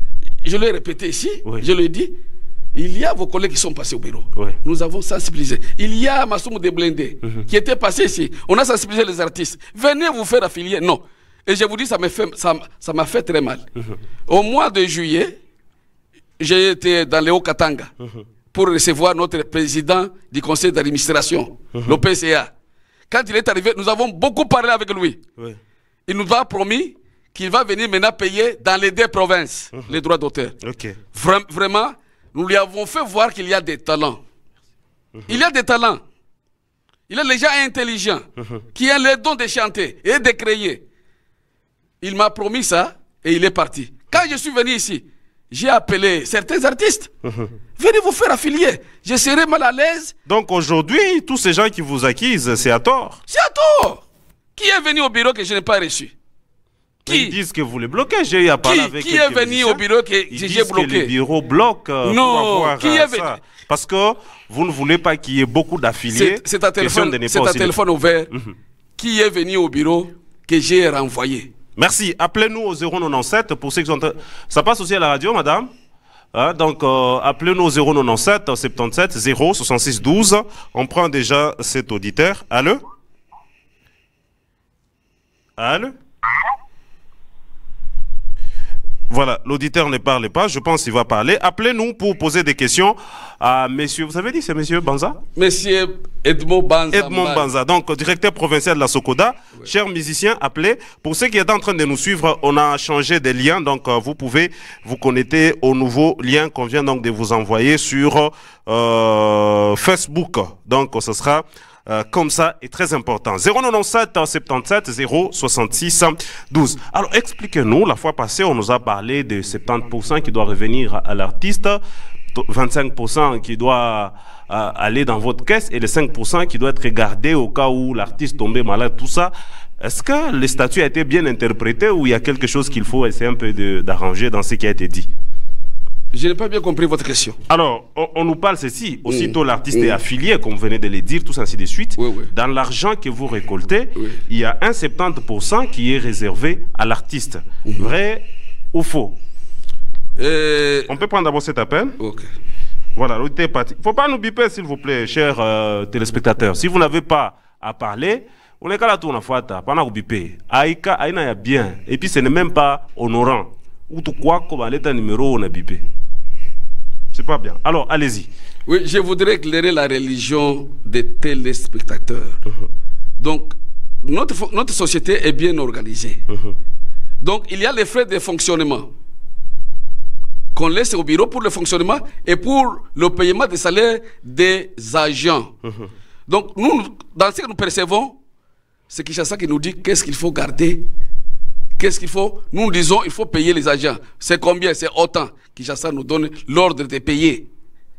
Speaker 4: je l'ai répété ici,
Speaker 2: oui.
Speaker 4: je l'ai dit, il y a vos collègues qui sont passés au bureau.
Speaker 2: Oui.
Speaker 4: Nous avons sensibilisé. Il y a Massoum de Blindé
Speaker 2: mm-hmm.
Speaker 4: qui était passé ici. On a sensibilisé les artistes. Venez vous faire affilier. Non. Et je vous dis, ça m'a fait, ça, ça m'a fait très mal. Mm-hmm. Au mois de juillet, j'ai été dans les Hauts-Katanga mm-hmm. pour recevoir notre président du conseil d'administration, mm-hmm. l'O P C A. Quand il est arrivé, nous avons beaucoup parlé avec lui. Oui. Il nous a promis qu'il va venir maintenant payer dans les deux provinces mm-hmm. les droits d'auteur. Okay. Vra vraiment, nous lui avons fait voir qu'il y a des talents. Mm-hmm. Il y a des talents. Il est déjà intelligent, mm-hmm. qui a le don de chanter et de créer. Il m'a promis ça et il est parti. Quand je suis venu ici, j'ai appelé certains artistes. Mm-hmm. Venez vous faire affilier. Je serai mal à l'aise.
Speaker 2: Donc aujourd'hui, tous ces gens qui vous accusent, c'est à tort.
Speaker 4: C'est à tort. Qui est venu au bureau que je n'ai pas reçu? Qui?
Speaker 2: Ils disent que vous les bloquez. J'ai parlé
Speaker 4: qui,
Speaker 2: avec
Speaker 4: qui est venu au bureau que j'ai bloqué?
Speaker 2: Que les bureaux bloquent euh,
Speaker 4: non,
Speaker 2: pour avoir
Speaker 4: qui est
Speaker 2: ça. Parce que vous ne voulez pas qu'il y ait beaucoup d'affiliés.
Speaker 4: C'est un téléphone, un téléphone les... ouvert. Mm-hmm. Qui est venu au bureau que j'ai renvoyé?
Speaker 2: Merci. Appelez-nous au zéro quatre-vingt-dix-sept pour ceux qui sont... Ça passe aussi à la radio, madame? Hein, donc, euh, appelez-nous au zéro quatre-vingt-dix-sept soixante-dix-sept zéro soixante-six douze. On prend déjà cet auditeur. Allô? Allô? Voilà, l'auditeur ne parle pas, je pense qu'il va parler. Appelez-nous pour poser des questions à monsieur, vous avez dit c'est monsieur Banza?
Speaker 4: Monsieur Edmond Banza.
Speaker 2: Edmond Banza, donc directeur provincial de la Sokoda. Oui. Chers musiciens, appelez. Pour ceux qui sont en train de nous suivre, on a changé des liens, donc euh, vous pouvez vous connecter au nouveau lien qu'on vient donc de vous envoyer sur euh, Facebook. Donc ce sera... Euh, comme ça est très important. zéro quatre-vingt-dix-sept soixante-dix-sept zéro soixante-six douze. Alors expliquez-nous, la fois passée on nous a parlé de soixante-dix pour cent qui doit revenir à, à l'artiste, vingt-cinq pour cent qui doit euh, aller dans votre caisse et les cinq pour cent qui doit être gardé au cas où l'artiste tombait malade, tout ça. Est-ce que le statut a été bien interprété ou il y a quelque chose qu'il faut essayer un peu d'arranger dans ce qui a été dit?
Speaker 4: Je n'ai pas bien compris votre question.
Speaker 2: Alors, on, on nous parle ceci. Aussitôt, mmh. l'artiste mmh. est affilié, comme vous venez de le dire, tout ainsi de suite. Oui, oui. Dans l'argent que vous récoltez, oui. il y a un soixante-dix pour cent qui est réservé à l'artiste. Mmh. Vrai ou faux? euh... On peut prendre d'abord cet appel.
Speaker 4: Ok.
Speaker 2: Voilà, l'auditeur est parti. Il ne faut pas nous biper, s'il vous plaît, chers euh, téléspectateurs. Si vous n'avez pas à parler, on est qu'à la tour, on a fait ça. Pas nous biper. Aïka, aïna ya bien. Et puis, ce n'est même pas honorant. Ou tout quoi, comme à l'état numéro, on a bipé. C'est pas bien. Alors, allez-y.
Speaker 4: Oui, je voudrais éclairer la religion des téléspectateurs. Uh-huh. Donc, notre, notre société est bien organisée. Uh-huh. Donc, il y a les frais de fonctionnement qu'on laisse au bureau pour le fonctionnement et pour le paiement des salaires des agents. Uh-huh. Donc, nous, dans ce que nous percevons, c'est Kinshasa qui nous dit qu'est-ce qu'il faut garder. Qu'est-ce qu'il faut? Nous, nous disons il faut payer les agents. C'est combien? C'est autant. Kinshasa nous donne l'ordre de payer.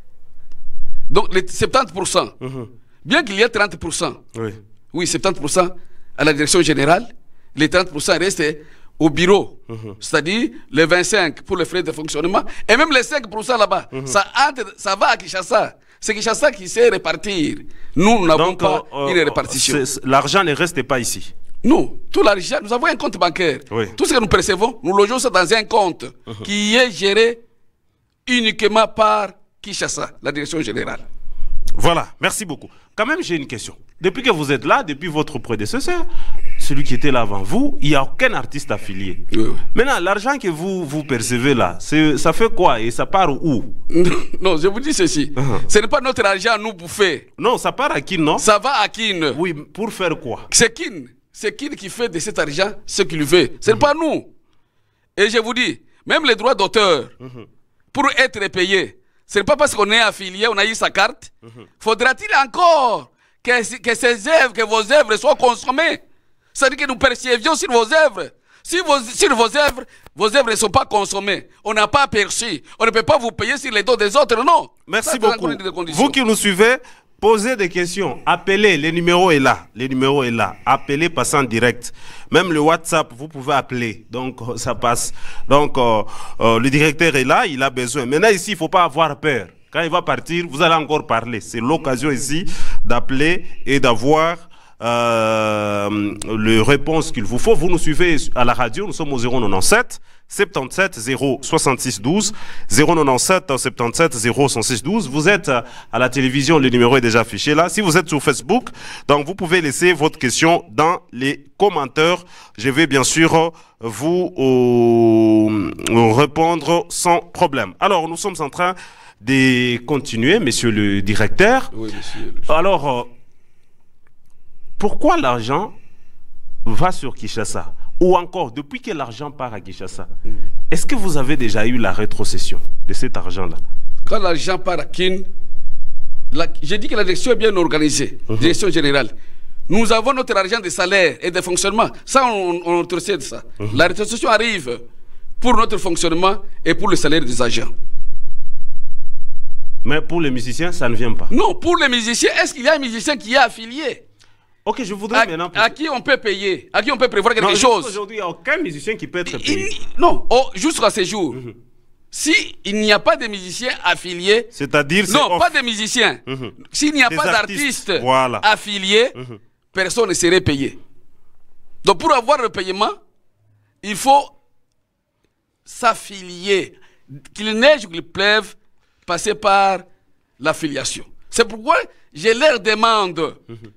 Speaker 4: Donc, les soixante-dix pour cent. Mm-hmm. Bien qu'il y ait trente pour cent. Oui. Oui, soixante-dix pour cent à la direction générale. Les trente pour cent restent au bureau. Mm-hmm. C'est-à-dire les vingt-cinq pour les frais de fonctionnement. Et même les cinq pour cent là-bas. Mm-hmm. ça, ça va à Kinshasa. C'est Kinshasa qui sait répartir. Nous, nous n'avons pas euh, une répartition.
Speaker 2: L'argent ne reste pas ici.
Speaker 4: Nous, tout l'argent, nous avons un compte bancaire. Oui. Tout ce que nous percevons, nous logeons ça dans un compte uh-huh. qui est géré uniquement par Kinshasa, la direction générale.
Speaker 2: Voilà, merci beaucoup. Quand même, j'ai une question. Depuis que vous êtes là, depuis votre prédécesseur, celui qui était là avant vous, il n'y a aucun artiste affilié. Oui, oui. Maintenant, l'argent que vous, vous percevez là, ça fait quoi et ça part où?
Speaker 4: Non, je vous dis ceci. Uh-huh. Ce n'est pas notre argent à nous bouffer.
Speaker 2: Non, ça part à qui, non?
Speaker 4: Ça va à qui?
Speaker 2: Oui, pour faire quoi?
Speaker 4: C'est qui? C'est qui qui fait de cet argent ce qu'il veut. Ce n'est mmh. pas nous. Et je vous dis, même les droits d'auteur, mmh. pour être payés, ce n'est pas parce qu'on est affilié, on a eu sa carte. Mmh. Faudra-t-il encore que, que ces œuvres, que vos œuvres soient consommées? C'est-à-dire que nous percevions sur vos œuvres. Si vos, sur vos œuvres, vos œuvres ne sont pas consommées, on n'a pas perçu, on ne peut pas vous payer sur les dos des autres, non.
Speaker 2: Merci beaucoup. Vous qui nous suivez, posez des questions, appelez, le numéro est là, le numéro est là, appelez, passez en direct. Même le WhatsApp, vous pouvez appeler, donc ça passe. Donc euh, euh, le directeur est là, il a besoin. Maintenant ici, il ne faut pas avoir peur. Quand il va partir, vous allez encore parler. C'est l'occasion ici d'appeler et d'avoir euh, les réponses qu'il vous faut. Vous nous suivez à la radio, nous sommes au zéro neuf sept soixante-dix-sept zéro soixante-six douze, zéro neuf sept soixante-dix-sept zéro soixante-six douze. Vous êtes à la télévision, le numéro est déjà affiché là. Si vous êtes sur Facebook, donc vous pouvez laisser votre question dans les commentaires. Je vais bien sûr vous euh, répondre sans problème. Alors, nous sommes en train de continuer, monsieur le directeur.
Speaker 4: Oui, monsieur.
Speaker 2: Alors, euh, pourquoi l'argent va sur Kinshasa? Ou encore, depuis que l'argent part à Kinshasa, mm. est-ce que vous avez déjà eu la rétrocession de cet argent-là?
Speaker 4: Quand l'argent part à Kin, j'ai dit que la direction est bien organisée, mm-hmm. direction générale. Nous avons notre argent de salaire et de fonctionnement. Ça, on, on rétrocède ça. Mm-hmm. La rétrocession arrive pour notre fonctionnement et pour le salaire des agents.
Speaker 2: Mais pour les musiciens, ça ne vient pas.
Speaker 4: Non, pour les musiciens, est-ce qu'il y a un musicien qui est affilié?
Speaker 2: Ok, je voudrais
Speaker 4: à,
Speaker 2: maintenant...
Speaker 4: À qui on peut payer? À qui on peut prévoir quelque non, chose?
Speaker 2: Aujourd'hui, il n'y a aucun musicien qui peut être payé.
Speaker 4: Il, non, oh, jusqu'à ce jour. Mm-hmm. Si il n'y a pas de musiciens affiliés...
Speaker 2: C'est-à-dire...
Speaker 4: Non, pas de musiciens. Mm-hmm. S'il n'y a des pas d'artistes voilà. affiliés, mm-hmm. personne ne serait payé. Donc pour avoir le paiement, il faut s'affilier. Qu'il neige ou qu'il pleuve, passer par l'affiliation. C'est pourquoi je leur demande... Mm-hmm.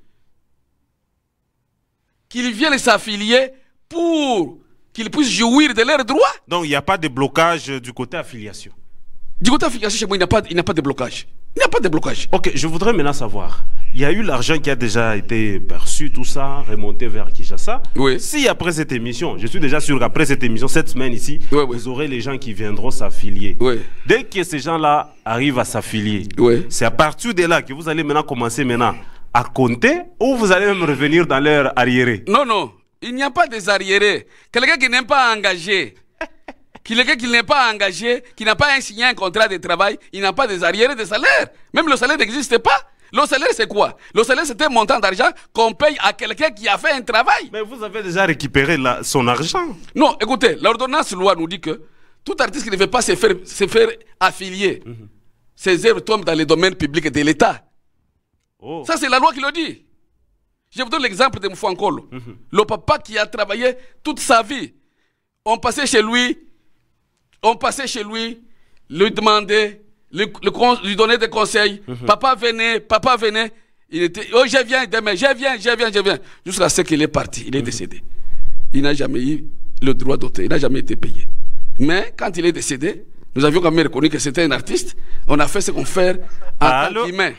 Speaker 4: qu'ils viennent s'affilier pour qu'ils puissent jouir de leurs droits.
Speaker 2: Donc il n'y a pas de blocage du côté affiliation.
Speaker 4: Du côté affiliation, chez moi, il n'y a pas, il n'y a pas de blocage. Il n'y a pas de blocage.
Speaker 2: Ok, je voudrais maintenant savoir, il y a eu l'argent qui a déjà été perçu, tout ça, remonté vers Kinshasa.
Speaker 4: Oui.
Speaker 2: Si après cette émission, je suis déjà sûr qu'après cette émission, cette semaine ici, oui, oui. vous aurez les gens qui viendront s'affilier. Oui. Dès que ces gens-là arrivent à s'affilier, oui. c'est à partir de là que vous allez maintenant commencer maintenant à compter, ou vous allez même revenir dans leur arriéré?
Speaker 4: Non, non, il n'y a pas des arriérés. Quelqu'un qui n'est pas engagé, quelqu'un qui n'est pas engagé, qui n'a pas signé un contrat de travail, il n'a pas des arriérés de salaire. Même le salaire n'existe pas. Le salaire, c'est quoi? Le salaire, c'est un montant d'argent qu'on paye à quelqu'un qui a fait un travail.
Speaker 2: Mais vous avez déjà récupéré la, son argent.
Speaker 4: Non, écoutez, l'ordonnance loi nous dit que tout artiste qui ne veut pas se faire, se faire affilier, mm-hmm. ses œuvres tombent dans les domaines publics de l'État. Oh. Ça, c'est la loi qui le dit. Je vous donne l'exemple de Moufankolo. Mm-hmm. Le papa qui a travaillé toute sa vie. On passait chez lui, on passait chez lui, lui demandait, lui, lui donnait des conseils. Mm-hmm. Papa venait, papa venait. Il était, oh, je viens demain, je viens, je viens, je viens. Jusqu'à ce qu'il est parti, il est mm-hmm. décédé. Il n'a jamais eu le droit d'auteur, il n'a jamais été payé. Mais quand il est décédé, nous avions quand même reconnu que c'était un artiste. On a fait ce qu'on fait en
Speaker 2: Allô?
Speaker 4: tant qu'humain.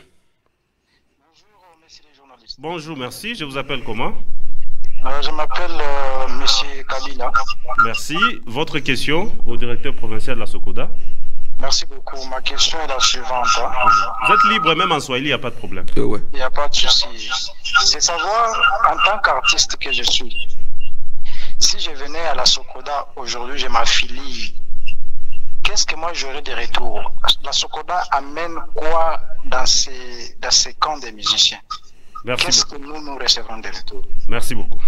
Speaker 2: Bonjour, merci. Je vous appelle comment?
Speaker 5: euh, Je m'appelle euh, Monsieur Kabila.
Speaker 2: Merci. Votre question au directeur provincial de la Sokoda?
Speaker 5: Merci beaucoup. Ma question est la suivante. Hein.
Speaker 2: Vous êtes libre, même en Swahili, il n'y a pas de problème.
Speaker 4: Euh, ouais.
Speaker 5: Il n'y a pas de souci. C'est savoir, en tant qu'artiste que je suis, si je venais à la Sokoda aujourd'hui, je m'affilie, qu'est-ce que moi j'aurais de retour? La Sokoda amène quoi dans ces, dans ces camps des musiciens? Qu'est-ce que nous, nous recevrons de retour?
Speaker 2: Merci beaucoup.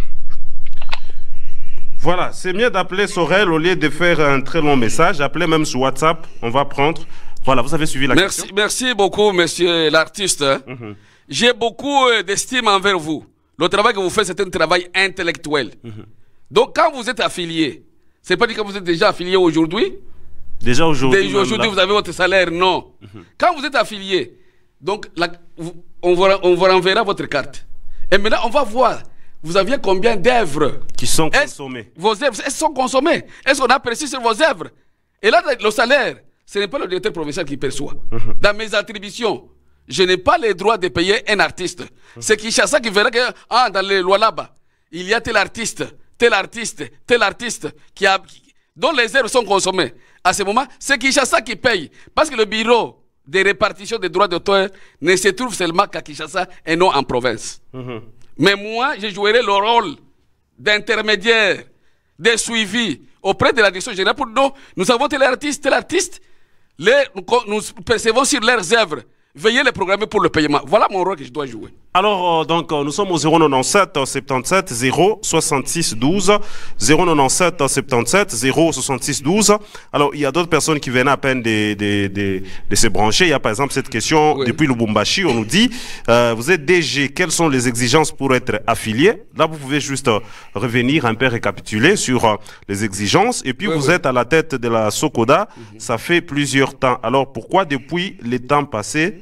Speaker 2: Voilà, c'est mieux d'appeler Sorel au lieu de faire un très long message. Appelez même sur WhatsApp, on va prendre. Voilà, vous avez suivi la
Speaker 4: merci,
Speaker 2: question.
Speaker 4: Merci beaucoup, monsieur l'artiste. Mm-hmm. J'ai beaucoup d'estime envers vous. Le travail que vous faites, c'est un travail intellectuel. Mm-hmm. Donc, quand vous êtes affilié, c'est pas dit que vous êtes déjà affilié aujourd'hui?
Speaker 2: Déjà aujourd'hui.
Speaker 4: Déjà aujourd'hui, vous avez votre salaire? Non. Mm-hmm. Quand vous êtes affilié, donc, la, vous, on, vous, on vous renverra votre carte. Et maintenant, on va voir, vous aviez combien d'œuvres
Speaker 2: qui sont consommées?
Speaker 4: Vos œuvres, elles sont consommées. Est-ce qu'on a apprécié sur vos œuvres? Et là, le salaire, ce n'est pas le directeur provincial qui perçoit. Mm-hmm. Dans mes attributions, je n'ai pas le droit de payer un artiste. Mm-hmm. C'est Kinshasa qui verra que, ah, dans les lois là-bas, il y a tel artiste, tel artiste, tel artiste qui a, qui, dont les œuvres sont consommées. À ce moment, c'est Kinshasa qui paye. Parce que le bureau de répartition des droits d'auteur ne se trouve seulement qu'à Kinshasa et non en province. Mm-hmm. Mais moi, je jouerai le rôle d'intermédiaire, de suivi auprès de la direction générale pour nous. Nous avons tel artiste, tel artiste, les, nous, nous percevons sur leurs œuvres. Veuillez les programmer pour le paiement. Voilà mon rôle que je dois jouer.
Speaker 2: Alors, euh, donc, euh, nous sommes au zéro neuf-sept soixante-dix-sept zéro soixante-six douze. zéro neuf-sept soixante-dix-sept zéro soixante-six douze. Alors, il y a d'autres personnes qui viennent à peine de, de, de, de se brancher. Il y a par exemple cette question oui. depuis Lubumbashi. On nous dit, euh, vous êtes D G, quelles sont les exigences pour être affilié? Là, vous pouvez juste euh, revenir un peu récapituler sur euh, les exigences. Et puis, oui, vous oui. êtes à la tête de la Sokoda. Mm-hmm. Ça fait plusieurs temps. Alors, pourquoi depuis les temps passés?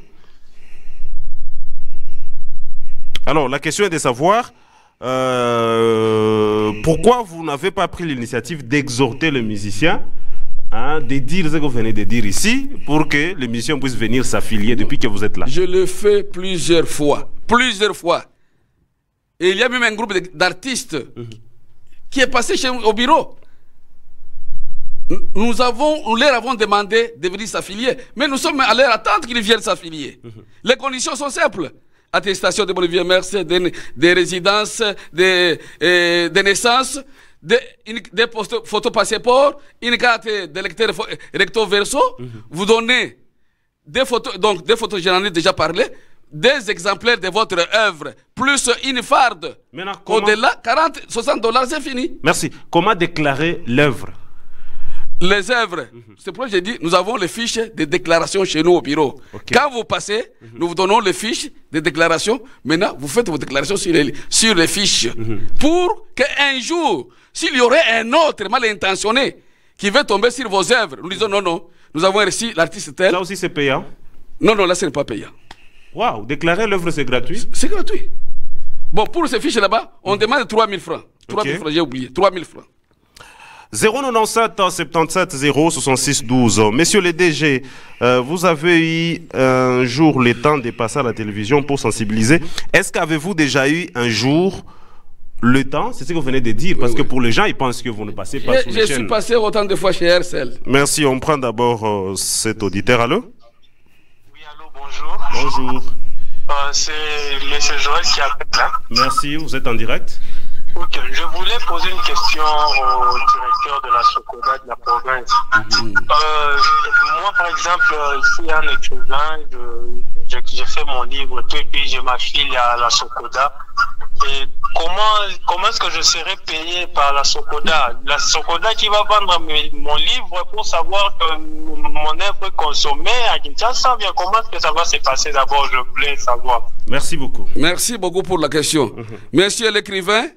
Speaker 2: Alors, la question est de savoir euh, pourquoi vous n'avez pas pris l'initiative d'exhorter les musiciens, hein, de dire ce que vous venez de dire ici, pour que les musiciens puissent venir s'affilier depuis que vous êtes là.
Speaker 4: Je le fais plusieurs fois, plusieurs fois. Et il y a même un groupe d'artistes mm-hmm. qui est passé chez nous au bureau. Nous, avons, nous leur avons demandé de venir s'affilier, mais nous sommes à leur attente qu'ils viennent s'affilier. Mm-hmm. Les conditions sont simples. Attestation de bonne vie et merci, des, des résidences, des, euh, des naissances, des, une, des photos passeport, une carte d'électeur recto verso. Mm-hmm. Vous donnez des photos, donc des photos, j'en ai déjà parlé, des exemplaires de votre œuvre, plus une farde. Au-delà, quarante, soixante dollars, c'est fini.
Speaker 2: Merci. Comment déclarer l'œuvre?
Speaker 4: Les œuvres, mm-hmm. c'est pourquoi j'ai dit, nous avons les fiches de déclaration chez nous au bureau. Okay. Quand vous passez, mm-hmm. nous vous donnons les fiches de déclaration. Maintenant, vous faites vos déclarations sur les, sur les fiches. Mm-hmm. Pour qu'un jour, s'il y aurait un autre mal intentionné qui veut tomber sur vos œuvres, nous disons non, non, nous avons reçu l'artiste tel.
Speaker 2: Là aussi, c'est payant?
Speaker 4: Non, non, là, ce n'est pas payant.
Speaker 2: Waouh, déclarer l'œuvre, c'est gratuit?
Speaker 4: C'est gratuit. Bon, pour ces fiches là-bas, on mm-hmm. demande trois mille francs. trois mille okay. francs, j'ai oublié. trois mille francs.
Speaker 2: zéro neuf-sept soixante-dix-sept zéro soixante-six douze. Monsieur le D G, euh, vous avez eu un jour le temps de passer à la télévision pour sensibiliser. Est-ce qu'avez-vous déjà eu un jour le temps? C'est ce que vous venez de dire, parce oui, que oui. pour les gens, ils pensent que vous ne passez pas sur les chaînes.
Speaker 4: Je suis passé autant de fois chez R C L.
Speaker 2: Merci, on prend d'abord euh, cet auditeur. Allô?
Speaker 5: Oui, allô, bonjour.
Speaker 2: Bonjour.
Speaker 5: Euh, c'est M. Joël qui appelle là.
Speaker 2: Merci, vous êtes en direct.
Speaker 5: Ok, je voulais poser une question au directeur de la Sokoda de la province. Mm-hmm. euh, moi, par exemple, ici, un écrivain, je, je, je fais mon livre, et puis je m'affile à la Sokoda. Et comment, comment est-ce que je serai payé par la Sokoda? La Sokoda qui va vendre mes, mon livre pour savoir que mon œuvre est consommée à Kinshasa, bien comment est-ce que ça va se passer d'abord? Je voulais savoir.
Speaker 2: Merci beaucoup.
Speaker 4: Merci beaucoup pour la question. Mm-hmm. Monsieur l'écrivain,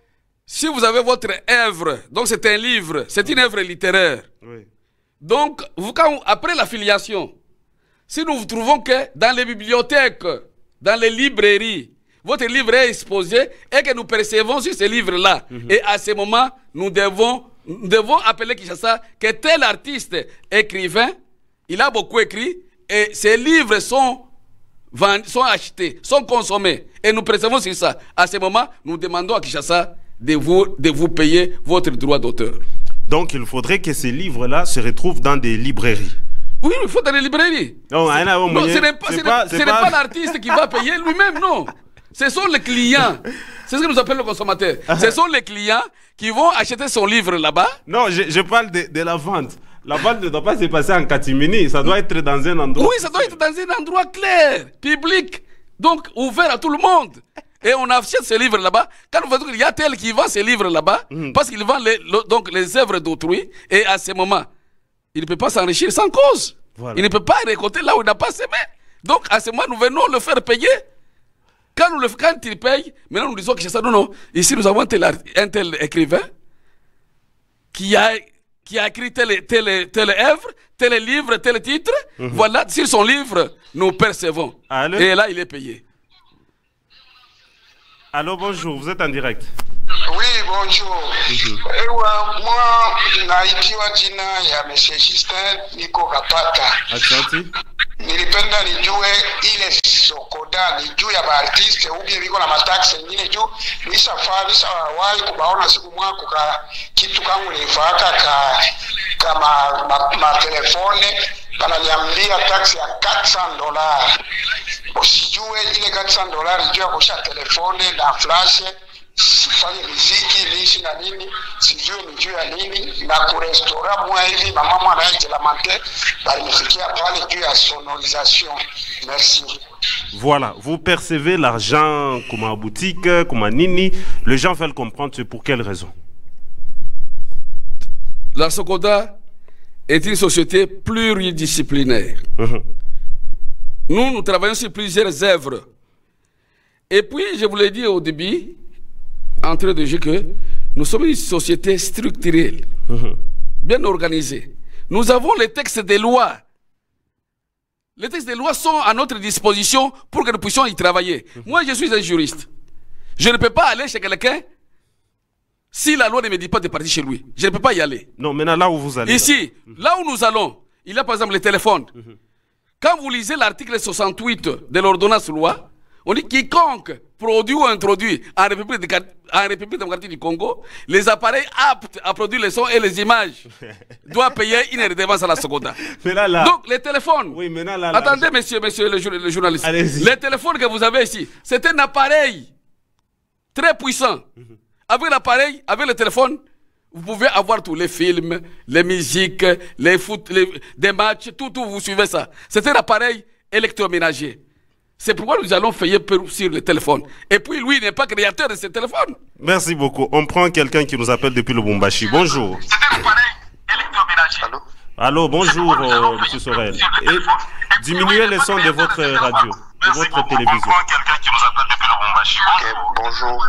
Speaker 4: si vous avez votre œuvre, donc c'est un livre, c'est une œuvre littéraire. Oui. Donc, vous, quand, après l'affiliation, si nous vous trouvons que dans les bibliothèques, dans les librairies, votre livre est exposé et que nous percevons sur ce livre-là, mm-hmm. et à ce moment, nous devons, nous devons appeler Kinshasa que tel artiste écrivain, il a beaucoup écrit, et ces livres sont, vendus, sont achetés, sont consommés, et nous percevons sur ça. À ce moment, nous demandons à Kinshasa de vous, de vous payer votre droit d'auteur.
Speaker 2: Donc il faudrait que ces livres-là se retrouvent dans des librairies.
Speaker 4: Oui, il faut dans les librairies.
Speaker 2: Non, non,
Speaker 4: non ce n'est pas, pas, pas... pas l'artiste qui va payer lui-même, non. Ce sont les clients. C'est ce que nous appelons le consommateur. Ce sont les clients qui vont acheter son livre là-bas.
Speaker 2: Non, je, je parle de, de la vente. La vente ne doit pas se passer en catimini. Ça doit être dans un endroit...
Speaker 4: Oui, ça doit être dans un endroit clair, public, donc ouvert à tout le monde. Et on achète ces livres là-bas. Quand vous voyez qu'il y a tel qui vend ces livres là-bas, mmh. parce qu'il vend les, le, donc les œuvres d'autrui, et à ce moment, il ne peut pas s'enrichir sans cause. Voilà. Il ne peut pas récolter là où il n'a pas semé. Donc à ce moment, nous venons le faire payer. Quand, nous le, quand il paye, maintenant nous disons que c'est ça. Non, non. Ici, nous avons un tel, un tel écrivain qui a, qui a écrit telle, telle, telle œuvre, tel livre, tel titre. Mmh. Voilà, sur son livre, nous percevons. Allez. Et là, il est payé.
Speaker 2: Allô, bonjour, vous êtes en direct.
Speaker 6: Oui, bonjour. Mm-hmm. Ewa, moi, naitiwa jina ya Monsieur Justin Niko Kapata.
Speaker 2: Asante.
Speaker 6: Nilipenda nijue ile Sokoda, nijue ya baartiste ubi viko na mataksi nyingine juu nisafaa nisawai kubaona siku mwa kuka kitu kangu nilifaka ka kama ma, ma telefone bananiambia taksi ya quatre cents dollars. Usijue ile quatre cents dollars juu ya kusha telefone na flash, sifanye muziki lishi na nini, sijue ni juu ya nini. Na kurestora mwa hivi mama mwana yake la mante bali nifikia pale juu ya sonorisation. Merci.
Speaker 2: Voilà, vous percevez l'argent comme en boutique, comme en nini. Les gens veulent comprendre, c'est pour quelle raison?
Speaker 4: La Socoda est une société pluridisciplinaire.
Speaker 2: Uh-huh.
Speaker 4: Nous, nous travaillons sur plusieurs œuvres. Et puis, je vous l'ai dit au début, entrée de jeu, que nous sommes une société structurelle, uh-huh. bien organisée. Nous avons les textes des lois. Les textes des lois sont à notre disposition pour que nous puissions y travailler. Uh-huh. Moi, je suis un juriste. Je ne peux pas aller chez quelqu'un si la loi ne me dit pas de partir chez lui. Je ne peux pas y aller.
Speaker 2: Non, maintenant là où vous allez.
Speaker 4: Ici, là, là où nous allons, il y a par exemple les téléphones. Uh-huh. Quand vous lisez l'article soixante-huit de l'ordonnance loi, on dit quiconque produit ou introduit en République, de, en République démocratique du Congo les appareils aptes à produire les sons et les images doit payer une redevance à la Socoda.
Speaker 2: Là, là.
Speaker 4: Donc les téléphones.
Speaker 2: Oui, là, là,
Speaker 4: attendez,
Speaker 2: là,
Speaker 4: monsieur, monsieur le, le journaliste. Les téléphones que vous avez ici, c'est un appareil très puissant. Mm-hmm. Avec l'appareil, avec le téléphone, vous pouvez avoir tous les films, les musiques, les foot, les, des matchs, tout, tout, vous suivez ça. C'est un appareil électroménager. C'est pourquoi nous allons payer sur le téléphone. Et puis lui, il n'est pas créateur de ce téléphone.
Speaker 2: Merci beaucoup. On prend quelqu'un qui nous appelle depuis le Lubumbashi. Bonjour.
Speaker 6: C'est un appareil électroménager.
Speaker 2: Allô, Allô bonjour, euh, M. Sorel. Et diminuez le son de votre radio, de votre télévision.
Speaker 6: On prend quelqu'un qui nous appelle depuis le Lubumbashi. Ok, bonjour.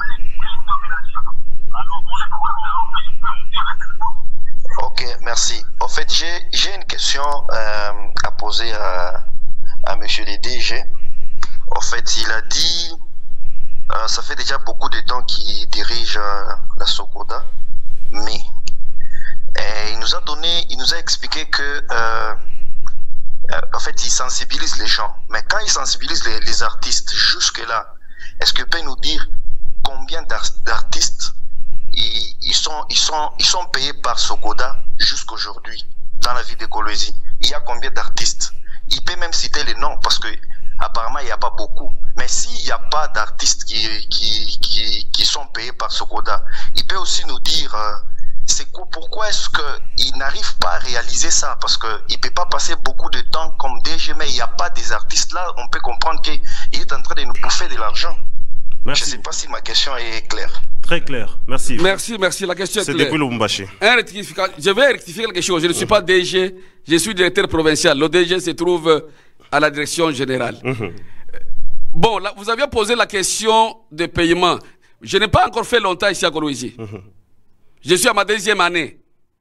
Speaker 6: Ok, merci. En fait, j'ai une question euh, à poser à, à monsieur le D G. En fait, il a dit, euh, ça fait déjà beaucoup de temps qu'il dirige euh, la Socoda, mais euh, il nous a donné, il nous a expliqué que, euh, euh, en fait, il sensibilise les gens. Mais quand il sensibilise les, les artistes jusque-là, est-ce qu'il peut nous dire combien d'artistes ils, ils sont, ils sont, ils sont payés par Socoda jusqu'aujourd'hui dans la ville de Kolwezi? Il y a combien d'artistes? Il peut même citer les noms parce que apparemment il n'y a pas beaucoup. Mais s'il n'y a pas d'artistes qui, qui, qui, qui sont payés par Socoda, il peut aussi nous dire euh, c'est quoi, pourquoi est-ce qu'il n'arrive pas à réaliser ça? Parce qu'il ne peut pas passer beaucoup de temps comme D G, mais il n'y a pas des artistes là. On peut comprendre qu'il est en train de nous bouffer de l'argent. Je ne sais pas si ma question est claire.
Speaker 2: Très clair, merci.
Speaker 4: Merci, merci. La question est claire.
Speaker 2: C'est depuis Lubumbashi.
Speaker 4: Je vais rectifier quelque chose. Je ne suis pas D G, je suis directeur provincial. Le D G se trouve à la direction générale. Mmh. Bon, là, vous aviez posé la question de paiement. Je n'ai pas encore fait longtemps ici à Kolwezi. Mmh. Je suis à ma deuxième année.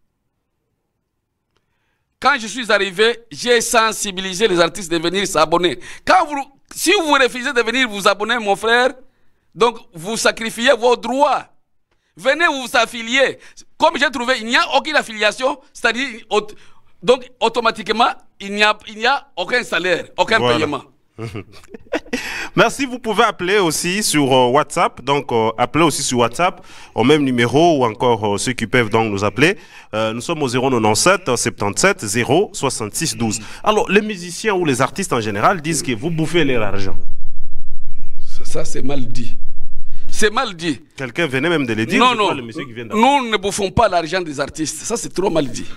Speaker 4: Quand je suis arrivé, j'ai sensibilisé les artistes de venir s'abonner. Quand vous, si vous refusez de venir vous abonner, mon frère, donc vous sacrifiez vos droits. Venez vous affilier. Comme j'ai trouvé, il n'y a aucune affiliation, c'est-à-dire, donc automatiquement, il n'y a, il n'y a aucun salaire, aucun voilà. paiement.
Speaker 2: Merci, vous pouvez appeler aussi sur euh, WhatsApp, donc euh, appelez aussi sur WhatsApp au même numéro ou encore euh, ceux qui peuvent donc nous appeler. Euh, nous sommes au zéro quatre-vingt-dix-sept soixante-dix zéro soixante-six douze. Alors les musiciens ou les artistes en général disent que vous bouffez leur argent.
Speaker 4: Ça, c'est mal dit. C'est mal dit.
Speaker 2: Quelqu'un venait même de le dire.
Speaker 4: Non, non. Le monsieur qui vient nous ne bouffons pas l'argent des artistes. Ça, c'est trop mal dit.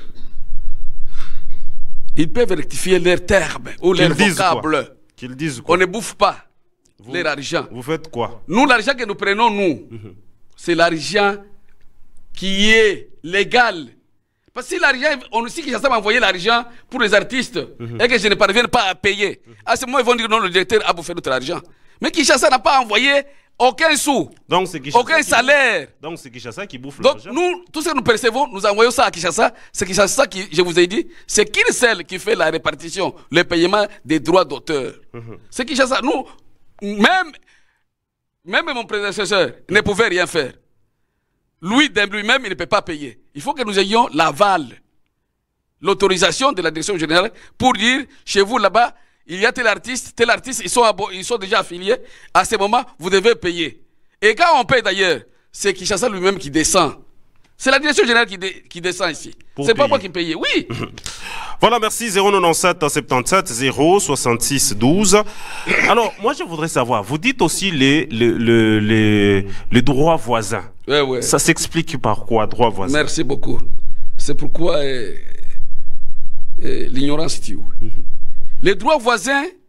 Speaker 4: Ils peuvent rectifier leurs termes ou leurs vocables.
Speaker 2: Qu'ils disent quoi?
Speaker 4: On ne bouffe pas
Speaker 2: vous,
Speaker 4: leur argent.
Speaker 2: Vous faites quoi?
Speaker 4: Nous, l'argent que nous prenons, nous, mm-hmm. c'est l'argent qui est légal. Parce que si l'argent, on sait qu'ils m'a envoyé l'argent pour les artistes mm-hmm. et que je ne parviens pas à payer, mm-hmm. à ce moment, ils vont dire non, le directeur a bouffé notre argent. Mais Kinshasa n'a pas envoyé aucun sou,
Speaker 2: donc
Speaker 4: aucun salaire.
Speaker 2: Bouffe. Donc c'est Kinshasa qui bouffe
Speaker 4: l'argent. Donc nous, tout ce que nous percevons, nous envoyons ça à Kinshasa. C'est Kinshasa qui, je vous ai dit, c'est Kinsel qui fait la répartition, le paiement des droits d'auteur. Mm-hmm. C'est Kinshasa. Nous, même, même mon prédécesseur mm-hmm. ne pouvait rien faire. Lui, de lui-même, il ne peut pas payer. Il faut que nous ayons l'aval, l'autorisation de la direction générale pour dire, chez vous là-bas, il y a tel artiste, tel artiste, ils sont, ils sont déjà affiliés. À ce moment, vous devez payer. Et quand on paye d'ailleurs, c'est Kinshasa lui-même qui descend. C'est la direction générale qui, dé, qui descend ici. C'est pas moi qui paye. Oui.
Speaker 2: Voilà, merci. zéro quatre-vingt-dix-sept soixante-dix-sept zéro soixante-six douze. Alors, moi, je voudrais savoir, vous dites aussi les, les, les, les, les droits voisins.
Speaker 4: Ouais, ouais.
Speaker 2: Ça s'explique par quoi, droits voisins?
Speaker 4: Merci beaucoup. C'est pourquoi euh, euh, l'ignorance tue. Mm-hmm. Les droits voisins,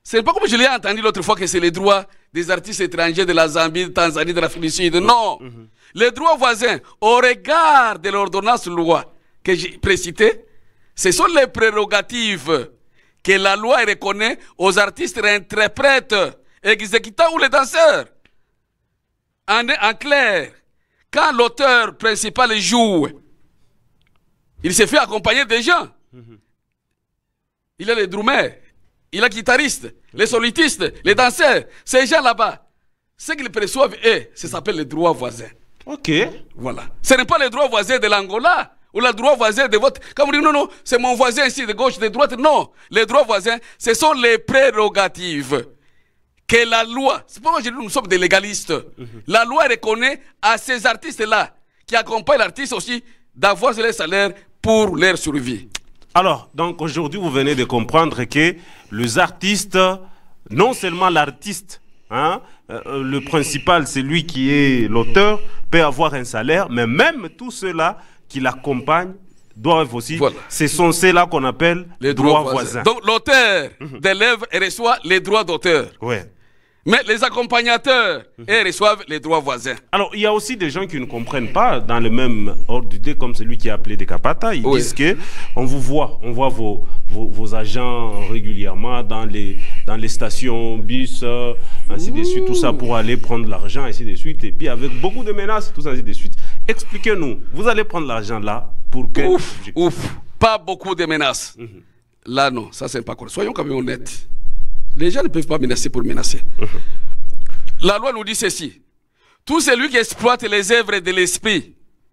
Speaker 4: c'est pas comme je l'ai entendu l'autre fois que c'est les droits des artistes étrangers de la Zambie, de Tanzanie, de l'Afrique du Sud. Non. Mm-hmm. Les droits voisins, au regard de l'ordonnance loi que j'ai précitée, ce sont les prérogatives que la loi reconnaît aux artistes interprètes, exécutants ou les danseurs. En, en clair, quand l'auteur principal joue, il se fait accompagner des gens. Mm-hmm. Il a les drummers, il a les guitaristes, les solitistes, les danseurs. Ces gens là-bas, ce qu'ils perçoivent, eux, ça s'appelle les droits voisins.
Speaker 2: Ok.
Speaker 4: Voilà. Ce n'est pas les droits voisins de l'Angola ou le droit voisin de votre... Quand vous dites non, non, c'est mon voisin ici, de gauche, de droite. Non. Les droits voisins, ce sont les prérogatives que la loi... C'est pourquoi je dis nous sommes des légalistes. Mm-hmm. La loi reconnaît à ces artistes-là, qui accompagnent l'artiste aussi, d'avoir les salaires pour leur survie.
Speaker 2: Alors, donc aujourd'hui, vous venez de comprendre que les artistes, non seulement l'artiste, hein, euh, le principal, c'est lui qui est l'auteur, peut avoir un salaire, mais même tous ceux-là qui l'accompagnent doivent aussi. Voilà. Ce sont ceux-là qu'on appelle les droits, droits voisins.
Speaker 4: voisins. Donc l'auteur mm-hmm. de l'œuvre reçoit les droits d'auteur.
Speaker 2: Ouais.
Speaker 4: Mais les accompagnateurs, mm-hmm. ils reçoivent les droits voisins.
Speaker 2: Alors, il y a aussi des gens qui ne comprennent pas, dans le même ordre d'idée, comme celui qui est appelé des Kapata. Ils oui. disent que on vous voit, on voit vos, vos, vos agents régulièrement dans les, dans les stations, bus, euh, ainsi Ouh. de suite, tout ça pour aller prendre l'argent, ainsi de suite. Et puis avec beaucoup de menaces, tout ça, ainsi de suite. Expliquez-nous, vous allez prendre l'argent là pour que...
Speaker 4: Ouf, ouf, pas beaucoup de menaces. Mm-hmm. Là, non, ça c'est pas correct. Soyons quand même honnêtes. Les gens ne peuvent pas menacer pour menacer. Mm-hmm. La loi nous dit ceci. Tout celui qui exploite les œuvres de l'esprit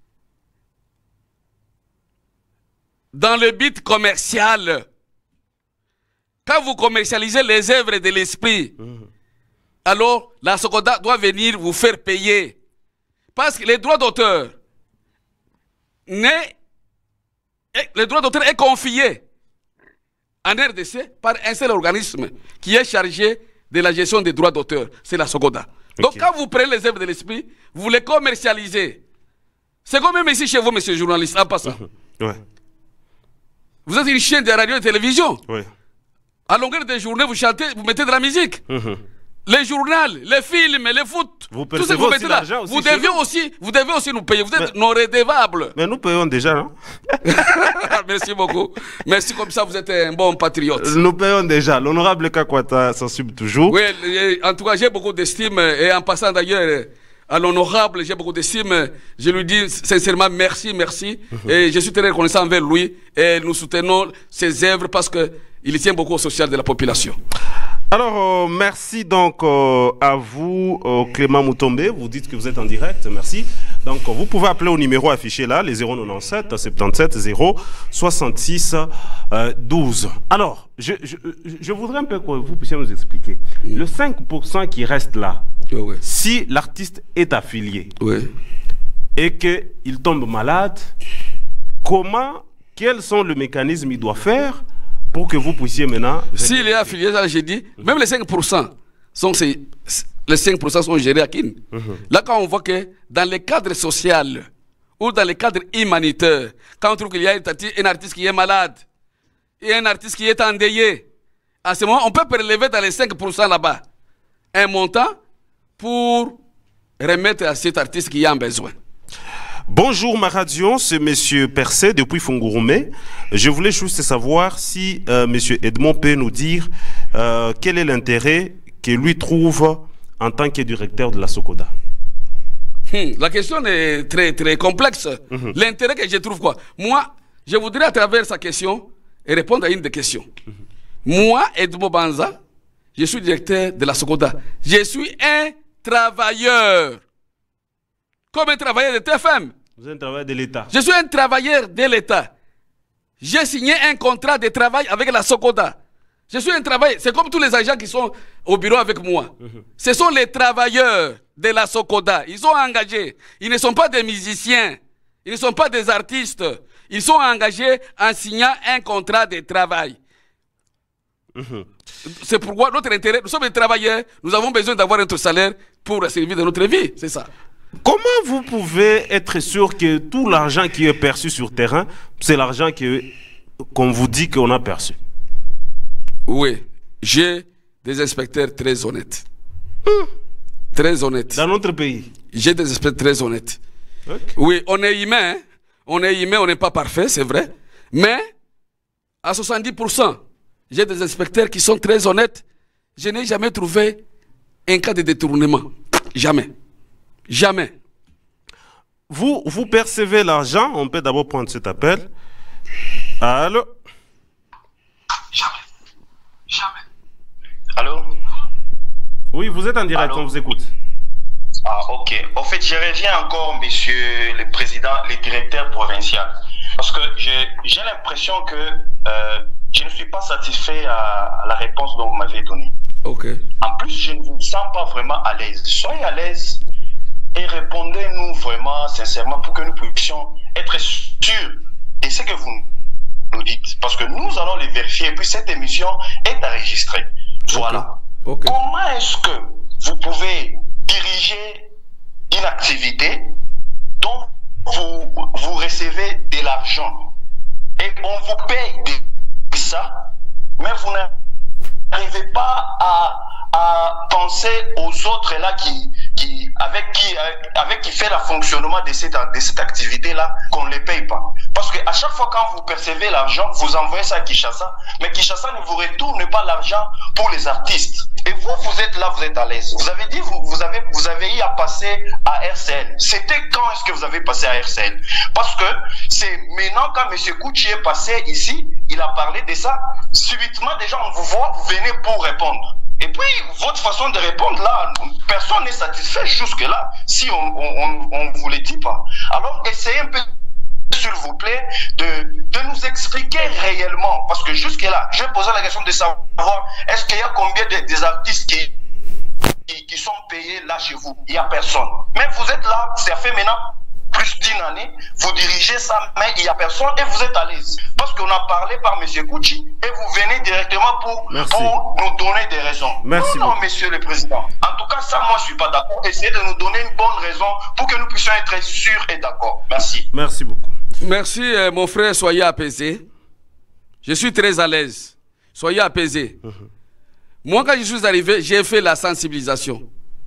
Speaker 4: dans le but commercial, quand vous commercialisez les œuvres de l'esprit, mm-hmm. alors la Sokoda doit venir vous faire payer. Parce que les droits d'auteur, les droits d'auteur est confié en R D C par un seul organisme qui est chargé de la gestion des droits d'auteur, c'est la Sokoda. Okay. Donc quand vous prenez les œuvres de l'esprit, vous les commercialisez. C'est comme même ici chez vous, monsieur le journaliste, en passant.
Speaker 2: Mmh. Ouais.
Speaker 4: Vous êtes une chaîne de radio et de télévision.
Speaker 2: Ouais.
Speaker 4: À longueur de journée, vous chantez, vous mettez de la musique. Mmh. Les journaux, les films, les foot,
Speaker 2: vous
Speaker 4: tout ce que vous mettez là, vous devez aussi, vous devez aussi nous payer. Vous êtes mais, non redevables.
Speaker 2: Mais nous payons déjà, non?
Speaker 4: Merci beaucoup. Merci, comme ça vous êtes un bon patriote.
Speaker 2: Nous payons déjà. L'honorable Kakwata s'en suit toujours.
Speaker 4: Oui, en tout cas, j'ai beaucoup d'estime. Et en passant d'ailleurs à l'honorable, j'ai beaucoup d'estime. Je lui dis sincèrement merci, merci. Mm-hmm. Et je suis très reconnaissant envers lui. Et nous soutenons ses œuvres parce qu'il tient beaucoup au social de la population.
Speaker 2: Alors, euh, merci donc euh, à vous, euh, Clément Moutombe. Vous dites que vous êtes en direct, merci. Donc, euh, vous pouvez appeler au numéro affiché là, les zéro neuf sept soixante-dix zéro soixante-six douze. Alors, je, je, je voudrais un peu que vous puissiez nous expliquer. Mmh. Le cinq pour cent qui reste là,
Speaker 4: oh, ouais.
Speaker 2: si l'artiste est affilié
Speaker 4: ouais.
Speaker 2: et qu'il tombe malade, comment, quels sont les mécanismes qu'il doit faire pour que vous puissiez maintenant...
Speaker 4: S'il est affilié, j'ai dit, même les cinq pour cent, sont, les cinq pour cent sont gérés à Kin. Mm-hmm. Là, quand on voit que dans le cadre social ou dans le cadre humanitaire, quand on trouve qu'il y a un artiste qui est malade et un artiste qui est endeuillé, à ce moment, on peut prélever dans les cinq pour cent là-bas un montant pour remettre à cet artiste qui a besoin.
Speaker 2: Bonjour ma radio, c'est monsieur Percé depuis Fungurume. Je voulais juste savoir si euh, monsieur Edmond peut nous dire euh, quel est l'intérêt que lui trouve en tant que directeur de la Sokoda.
Speaker 4: Hum, la question est très très complexe. Mm-hmm. L'intérêt que je trouve quoi? Moi, je voudrais à travers sa question répondre à une des questions. Mm-hmm. Moi, Edmond Banza, je suis directeur de la Sokoda. Je suis un travailleur. Comme un travailleur de T F M.
Speaker 2: Vous êtes un travailleur de l'État.
Speaker 4: Je suis un travailleur de l'État. J'ai signé un contrat de travail avec la Sokoda. Je suis un travailleur. C'est comme tous les agents qui sont au bureau avec moi. Mm-hmm. Ce sont les travailleurs de la Sokoda. Ils sont engagés. Ils ne sont pas des musiciens. Ils ne sont pas des artistes. Ils sont engagés en signant un contrat de travail. Mm-hmm. C'est pourquoi notre intérêt, nous sommes des travailleurs. Nous avons besoin d'avoir notre salaire pour servir de notre vie. C'est ça.
Speaker 2: Comment vous pouvez être sûr que tout l'argent qui est perçu sur terrain, c'est l'argent qu'on vous dit qu'on a perçu?
Speaker 4: Oui, j'ai des inspecteurs très honnêtes. Hum. Très honnêtes.
Speaker 2: Dans notre pays?
Speaker 4: J'ai des inspecteurs très honnêtes.
Speaker 2: Okay.
Speaker 4: Oui, on est humain. Hein? On est humain, on n'est pas parfait, c'est vrai. Mais à soixante-dix pour cent, j'ai des inspecteurs qui sont très honnêtes. Je n'ai jamais trouvé un cas de détournement. Jamais. Jamais.
Speaker 2: Vous, vous percevez l'argent? On peut d'abord prendre cet appel. Allô?
Speaker 5: Jamais. Jamais. Allô?
Speaker 2: Oui, vous êtes en direct, Allô? On vous écoute.
Speaker 5: Ah, ok. En fait, je reviens encore, monsieur le président, le directeur provincial. Parce que j'ai l'impression que euh, je ne suis pas satisfait à, à la réponse dont vous m'avez donnée.
Speaker 4: Ok.
Speaker 5: En plus, je ne vous sens pas vraiment à l'aise. Soyez à l'aise et répondez-nous vraiment, sincèrement, pour que nous puissions être sûrs de ce que vous nous dites. Parce que nous allons les vérifier et puis cette émission est enregistrée. Voilà.
Speaker 4: Okay. Okay.
Speaker 5: Comment est-ce que vous pouvez diriger une activité dont vous, vous recevez de l'argent et on vous paye de ça, mais vous n'arrivez pas à, à penser aux autres là qui, qui, avec qui, avec qui fait le fonctionnement de cette, de cette activité-là, qu'on ne les paye pas. Parce qu'à chaque fois quand vous percevez l'argent, vous envoyez ça à Kinshasa, mais Kinshasa ne vous retourne pas l'argent pour les artistes. Et vous, vous êtes là, vous êtes à l'aise. Vous avez dit, vous, vous, avez, vous avez eu à passer à R C L. C'était quand est-ce que vous avez passé à R C L? Parce que c'est maintenant quand M. Kouchi est passé ici, il a parlé de ça. Subitement, déjà, on vous voit, vous venez pour répondre. Et puis, votre façon de répondre, là, personne n'est satisfait jusque-là, si on ne vous le dit pas. Alors, essayez un peu, s'il vous plaît, de, de nous expliquer réellement. Parce que jusque-là, j'ai posé la question de savoir, est-ce qu'il y a combien de, des artistes qui, qui, qui sont payés là chez vous? Il n'y a personne. Mais vous êtes là, ça fait maintenant plus d'une année, vous dirigez ça, mais il n'y a personne et vous êtes à l'aise. Parce qu'on a parlé par M. Kouchi et vous venez directement pour, pour nous donner des raisons.
Speaker 2: Merci
Speaker 5: non, non, monsieur le président. En tout cas, ça, moi, je ne suis pas d'accord. Essayez de nous donner une bonne raison pour que nous puissions être sûrs et d'accord. Merci.
Speaker 2: Merci beaucoup.
Speaker 4: Merci, euh, mon frère. Soyez apaisé. Je suis très à l'aise. Soyez apaisé. Uh-huh. Moi, quand je suis arrivé, j'ai fait la sensibilisation.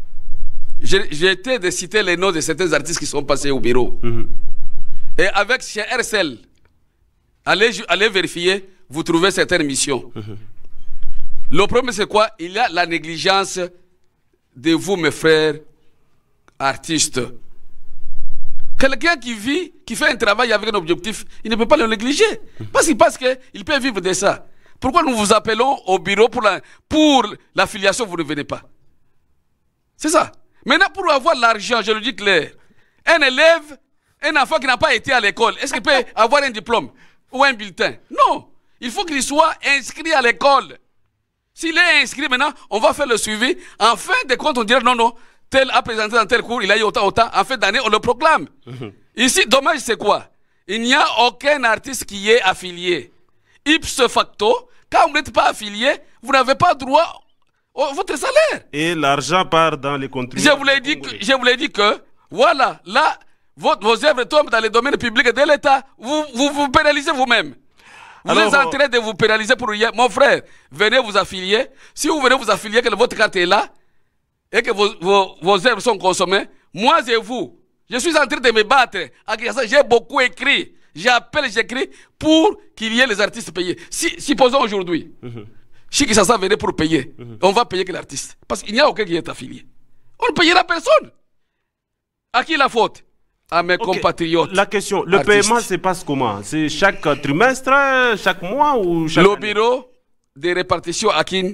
Speaker 4: J'ai été de citer les noms de certains artistes qui sont passés au bureau. Mm-hmm. Et avec chez R C L, allez, allez vérifier, vous trouvez certaines missions. Mm-hmm. Le problème, c'est quoi? Il y a la négligence de vous, mes frères artistes. Quelqu'un qui vit, qui fait un travail avec un objectif, il ne peut pas le négliger. Mm-hmm. Parce qu'il pense qu'il peut vivre de ça. Pourquoi nous vous appelons au bureau pour la, pour l'affiliation, vous ne venez pas? C'est ça. Maintenant, pour avoir l'argent, je le dis clair, un élève, un enfant qui n'a pas été à l'école, est-ce qu'il peut avoir un diplôme ou un bulletin? Non. Il faut qu'il soit inscrit à l'école. S'il est inscrit maintenant, on va faire le suivi. En fin de compte, on dirait non, non, tel a présenté dans tel cours, il a eu autant, autant. En fin d'année, on le proclame. Mmh. Ici, dommage, c'est quoi? Il n'y a aucun artiste qui est affilié. Ipso facto, quand vous n'êtes pas affilié, vous n'avez pas droit votre salaire.
Speaker 2: Et l'argent part dans les contributions.
Speaker 4: Je vous l'ai dit, que, je vous l'ai dit que, voilà, là, votre, vos œuvres tombent dans les domaines publics de l'État. Vous, vous vous pénalisez vous-même. Vous Alors, êtes en train de vous pénaliser pour rien. Mon frère, venez vous affilier. Si vous venez vous affilier, que votre carte est là, et que vos, vos, vos œuvres sont consommées, moi et vous, je suis en train de me battre. J'ai beaucoup écrit. J'appelle, j'écris pour qu'il y ait les artistes payés. Si, supposons aujourd'hui, mm-hmm. Si Kinshasa venait pour payer, mm-hmm. on va payer que l'artiste. Parce qu'il n'y a aucun qui est affilié. On ne payera personne. À qui la faute? À mes okay. compatriotes.
Speaker 2: La question, le artistes. Paiement se passe comment? C'est chaque trimestre, chaque mois ou chaque
Speaker 4: Le
Speaker 2: année?
Speaker 4: bureau de répartition à Kin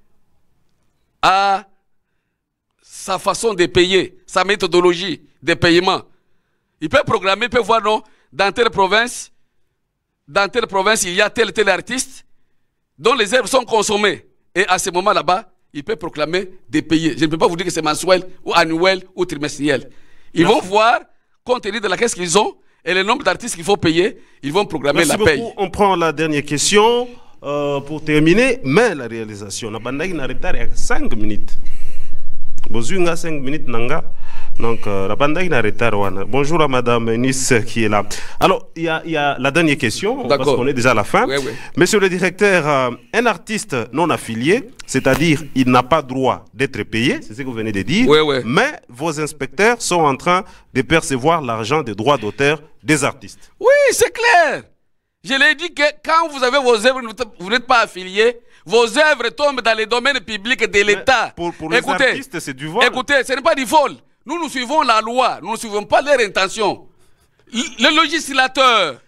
Speaker 4: a sa façon de payer, sa méthodologie de paiement. Il peut programmer, il peut voir non, dans telle province, dans telle province, il y a tel tel artiste dont les œuvres sont consommées. Et à ce moment là-bas, il peut proclamer des payés. Je ne peux pas vous dire que c'est mensuel, ou annuel, ou trimestriel. Ils Merci. vont voir, compte tenu de la caisse qu'ils ont, et le nombre d'artistes qu'il faut payer, ils vont programmer Merci la paye.
Speaker 2: Beaucoup. On prend la dernière question euh, pour terminer. Mais la réalisation, on a cinq minutes. Bozunga cinq minutes nanga. Donc, euh, la bande est en retard. Bonjour à Madame Nice qui est là. Alors, il y a, y a la dernière question, parce qu'on est déjà à la fin.
Speaker 4: Oui, oui.
Speaker 2: Monsieur le directeur, euh, un artiste non affilié, c'est-à-dire il n'a pas droit d'être payé, c'est ce que vous venez de dire,
Speaker 4: oui, oui.
Speaker 2: mais vos inspecteurs sont en train de percevoir l'argent des droits d'auteur des artistes.
Speaker 4: Oui, c'est clair. Je l'ai dit que quand vous avez vos œuvres, vous n'êtes pas affilié, vos œuvres tombent dans les domaines publics de l'État.
Speaker 2: Pour, pour les
Speaker 4: écoutez,
Speaker 2: artistes, c'est du vol.
Speaker 4: Écoutez, ce n'est pas du vol. Nous, nous suivons la loi. Nous ne suivons pas leur intention. Le législateur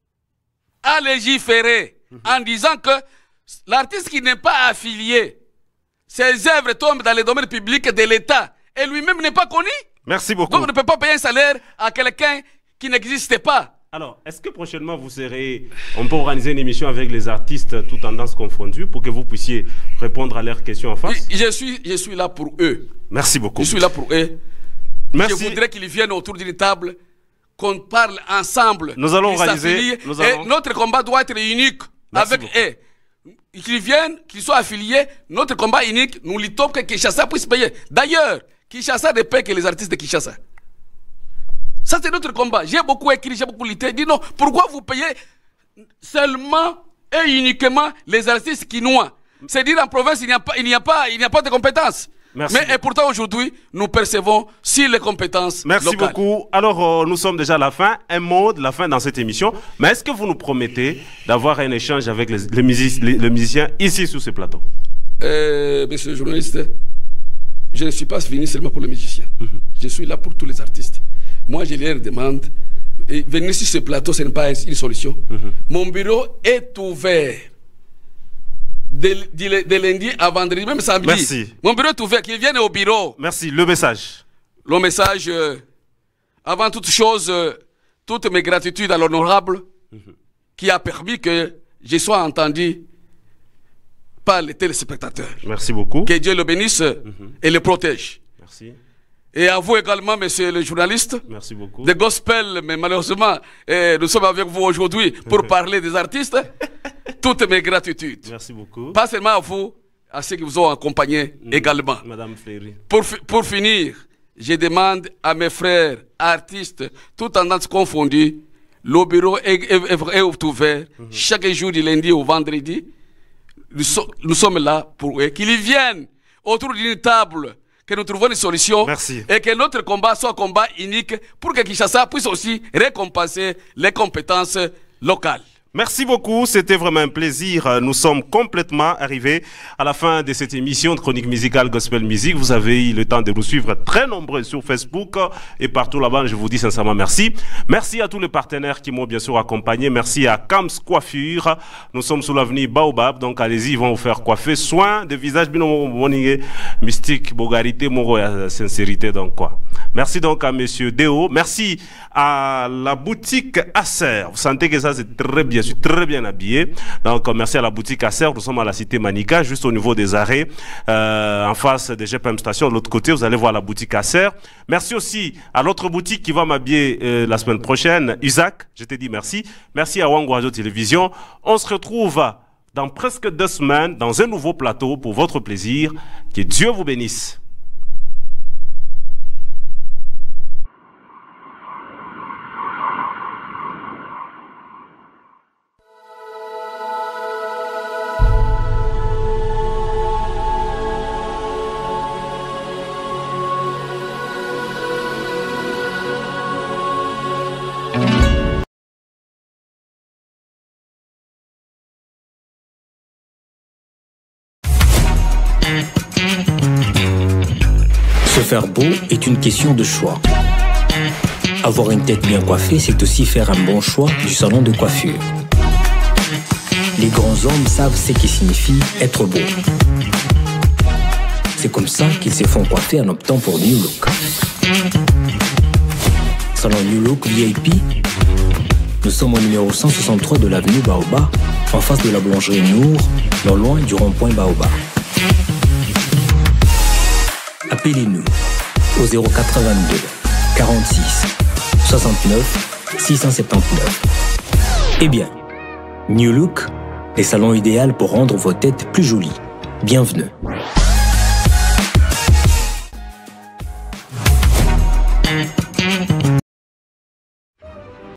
Speaker 4: a légiféré en disant que l'artiste qui n'est pas affilié, ses œuvres tombent dans les domaines publics de l'État et lui-même n'est pas connu.
Speaker 2: Merci beaucoup.
Speaker 4: Donc on ne peut pas payer un salaire à quelqu'un qui n'existe pas.
Speaker 2: Alors, est-ce que prochainement vous serez, on peut organiser une émission avec les artistes toutes tendances confondues pour que vous puissiez répondre à leurs questions en face?
Speaker 4: Je suis, je suis là pour eux.
Speaker 2: Merci beaucoup.
Speaker 4: Je suis là pour eux.
Speaker 2: Merci.
Speaker 4: Je voudrais qu'ils viennent autour d'une table, qu'on parle ensemble.
Speaker 2: Nous allons organiser. Nous allons...
Speaker 4: Et notre combat doit être unique. Merci avec beaucoup. Eux. Qu'ils viennent, qu'ils soient affiliés, notre combat unique, nous luttons que Kinshasa puisse payer. D'ailleurs, Kinshasa ne paie que les artistes de Kinshasa. Ça, c'est notre combat. J'ai beaucoup écrit, j'ai beaucoup lutté. Dis non, pourquoi vous payez seulement et uniquement les artistes quinois? C'est-à-dire en province, il n'y a pas, il n'y a pas, il n'y a pas de compétences.
Speaker 2: Merci.
Speaker 4: Mais et pourtant aujourd'hui, nous percevons sur les compétences
Speaker 2: Merci
Speaker 4: locales.
Speaker 2: beaucoup. Alors, euh, nous sommes déjà à la fin. Un mot de la fin dans cette émission. Mais est-ce que vous nous promettez d'avoir un échange avec les, les, music les, les musiciens ici sur ce plateau?
Speaker 4: euh, Monsieur le journaliste, je ne suis pas venu seulement pour les musiciens. Mm-hmm. Je suis là pour tous les artistes. Moi, je leur demande, et venir sur ce plateau, ce n'est pas une solution. Mm-hmm. Mon bureau est ouvert. De, de, de lundi à vendredi, même samedi.
Speaker 2: Merci.
Speaker 4: Mon bureau est ouvert, qu'ils viennent au bureau.
Speaker 2: Merci. Le message.
Speaker 4: Le message, euh, avant toute chose, euh, toutes mes gratitudes à l'honorable mm-hmm. qui a permis que je sois entendu par les téléspectateurs.
Speaker 2: Merci beaucoup.
Speaker 4: Que Dieu le bénisse mm-hmm. et le protège.
Speaker 2: Merci.
Speaker 4: Et à vous également, monsieur le journaliste.
Speaker 2: Merci beaucoup.
Speaker 4: De gospel, mais malheureusement, eh, nous sommes avec vous aujourd'hui pour parler des artistes. Toutes mes gratitudes.
Speaker 2: Merci beaucoup.
Speaker 4: Pas seulement à vous, à ceux qui vous ont accompagné mmh. également.
Speaker 2: Madame Fleury.
Speaker 4: Pour, pour finir, je demande à mes frères artistes, toutes tendances confondues, le bureau est, est, est, est ouvert mmh. chaque jour du lundi au vendredi. Nous, so, nous sommes là pour eux. Qu'ils viennent autour d'une table, que nous trouvons une solution.
Speaker 2: Merci.
Speaker 4: Et que notre combat soit un combat unique pour que Kinshasa puisse aussi récompenser les compétences locales.
Speaker 2: Merci beaucoup, c'était vraiment un plaisir. Nous sommes complètement arrivés à la fin de cette émission de Chronique Musicale Gospel Music. Vous avez eu le temps de nous suivre très nombreux sur Facebook et partout là-bas. Je vous dis sincèrement merci. Merci à tous les partenaires qui m'ont bien sûr accompagné. Merci à Kams Coiffure. Nous sommes sous l'avenue Baobab, donc allez-y, ils vont vous faire coiffer. Soin de visage, mystique, bogarité, sincérité, donc quoi. Merci donc à Monsieur Déo. Merci à la boutique Acer. Vous sentez que ça c'est très bien. Je suis très bien habillé. Donc, merci à la boutique Acer. Nous sommes à la cité Manica, juste au niveau des arrêts, euh, en face des G P M Station. De l'autre côté, vous allez voir la boutique Acer. Merci aussi à l'autre boutique qui va m'habiller euh, la semaine prochaine, Isaac. Je te dis merci. Merci à Wango Radio Télévision. On se retrouve dans presque deux semaines dans un nouveau plateau pour votre plaisir. Que Dieu vous bénisse.
Speaker 1: Se faire beau est une question de choix. Avoir une tête bien coiffée, c'est aussi faire un bon choix du salon de coiffure. Les grands hommes savent ce qui signifie être beau. C'est comme ça qu'ils se font coiffer en optant pour New Look. Salon New Look V I P. Nous sommes au numéro cent soixante-trois de l'avenue Baobab, en face de la boulangerie Nour, non loin du rond-point Baobab. Appelez-nous au zéro quatre-vingt-deux quarante-six soixante-neuf six cent soixante-dix-neuf. Eh bien, New Look, les salons idéaux pour rendre vos têtes plus jolies. Bienvenue.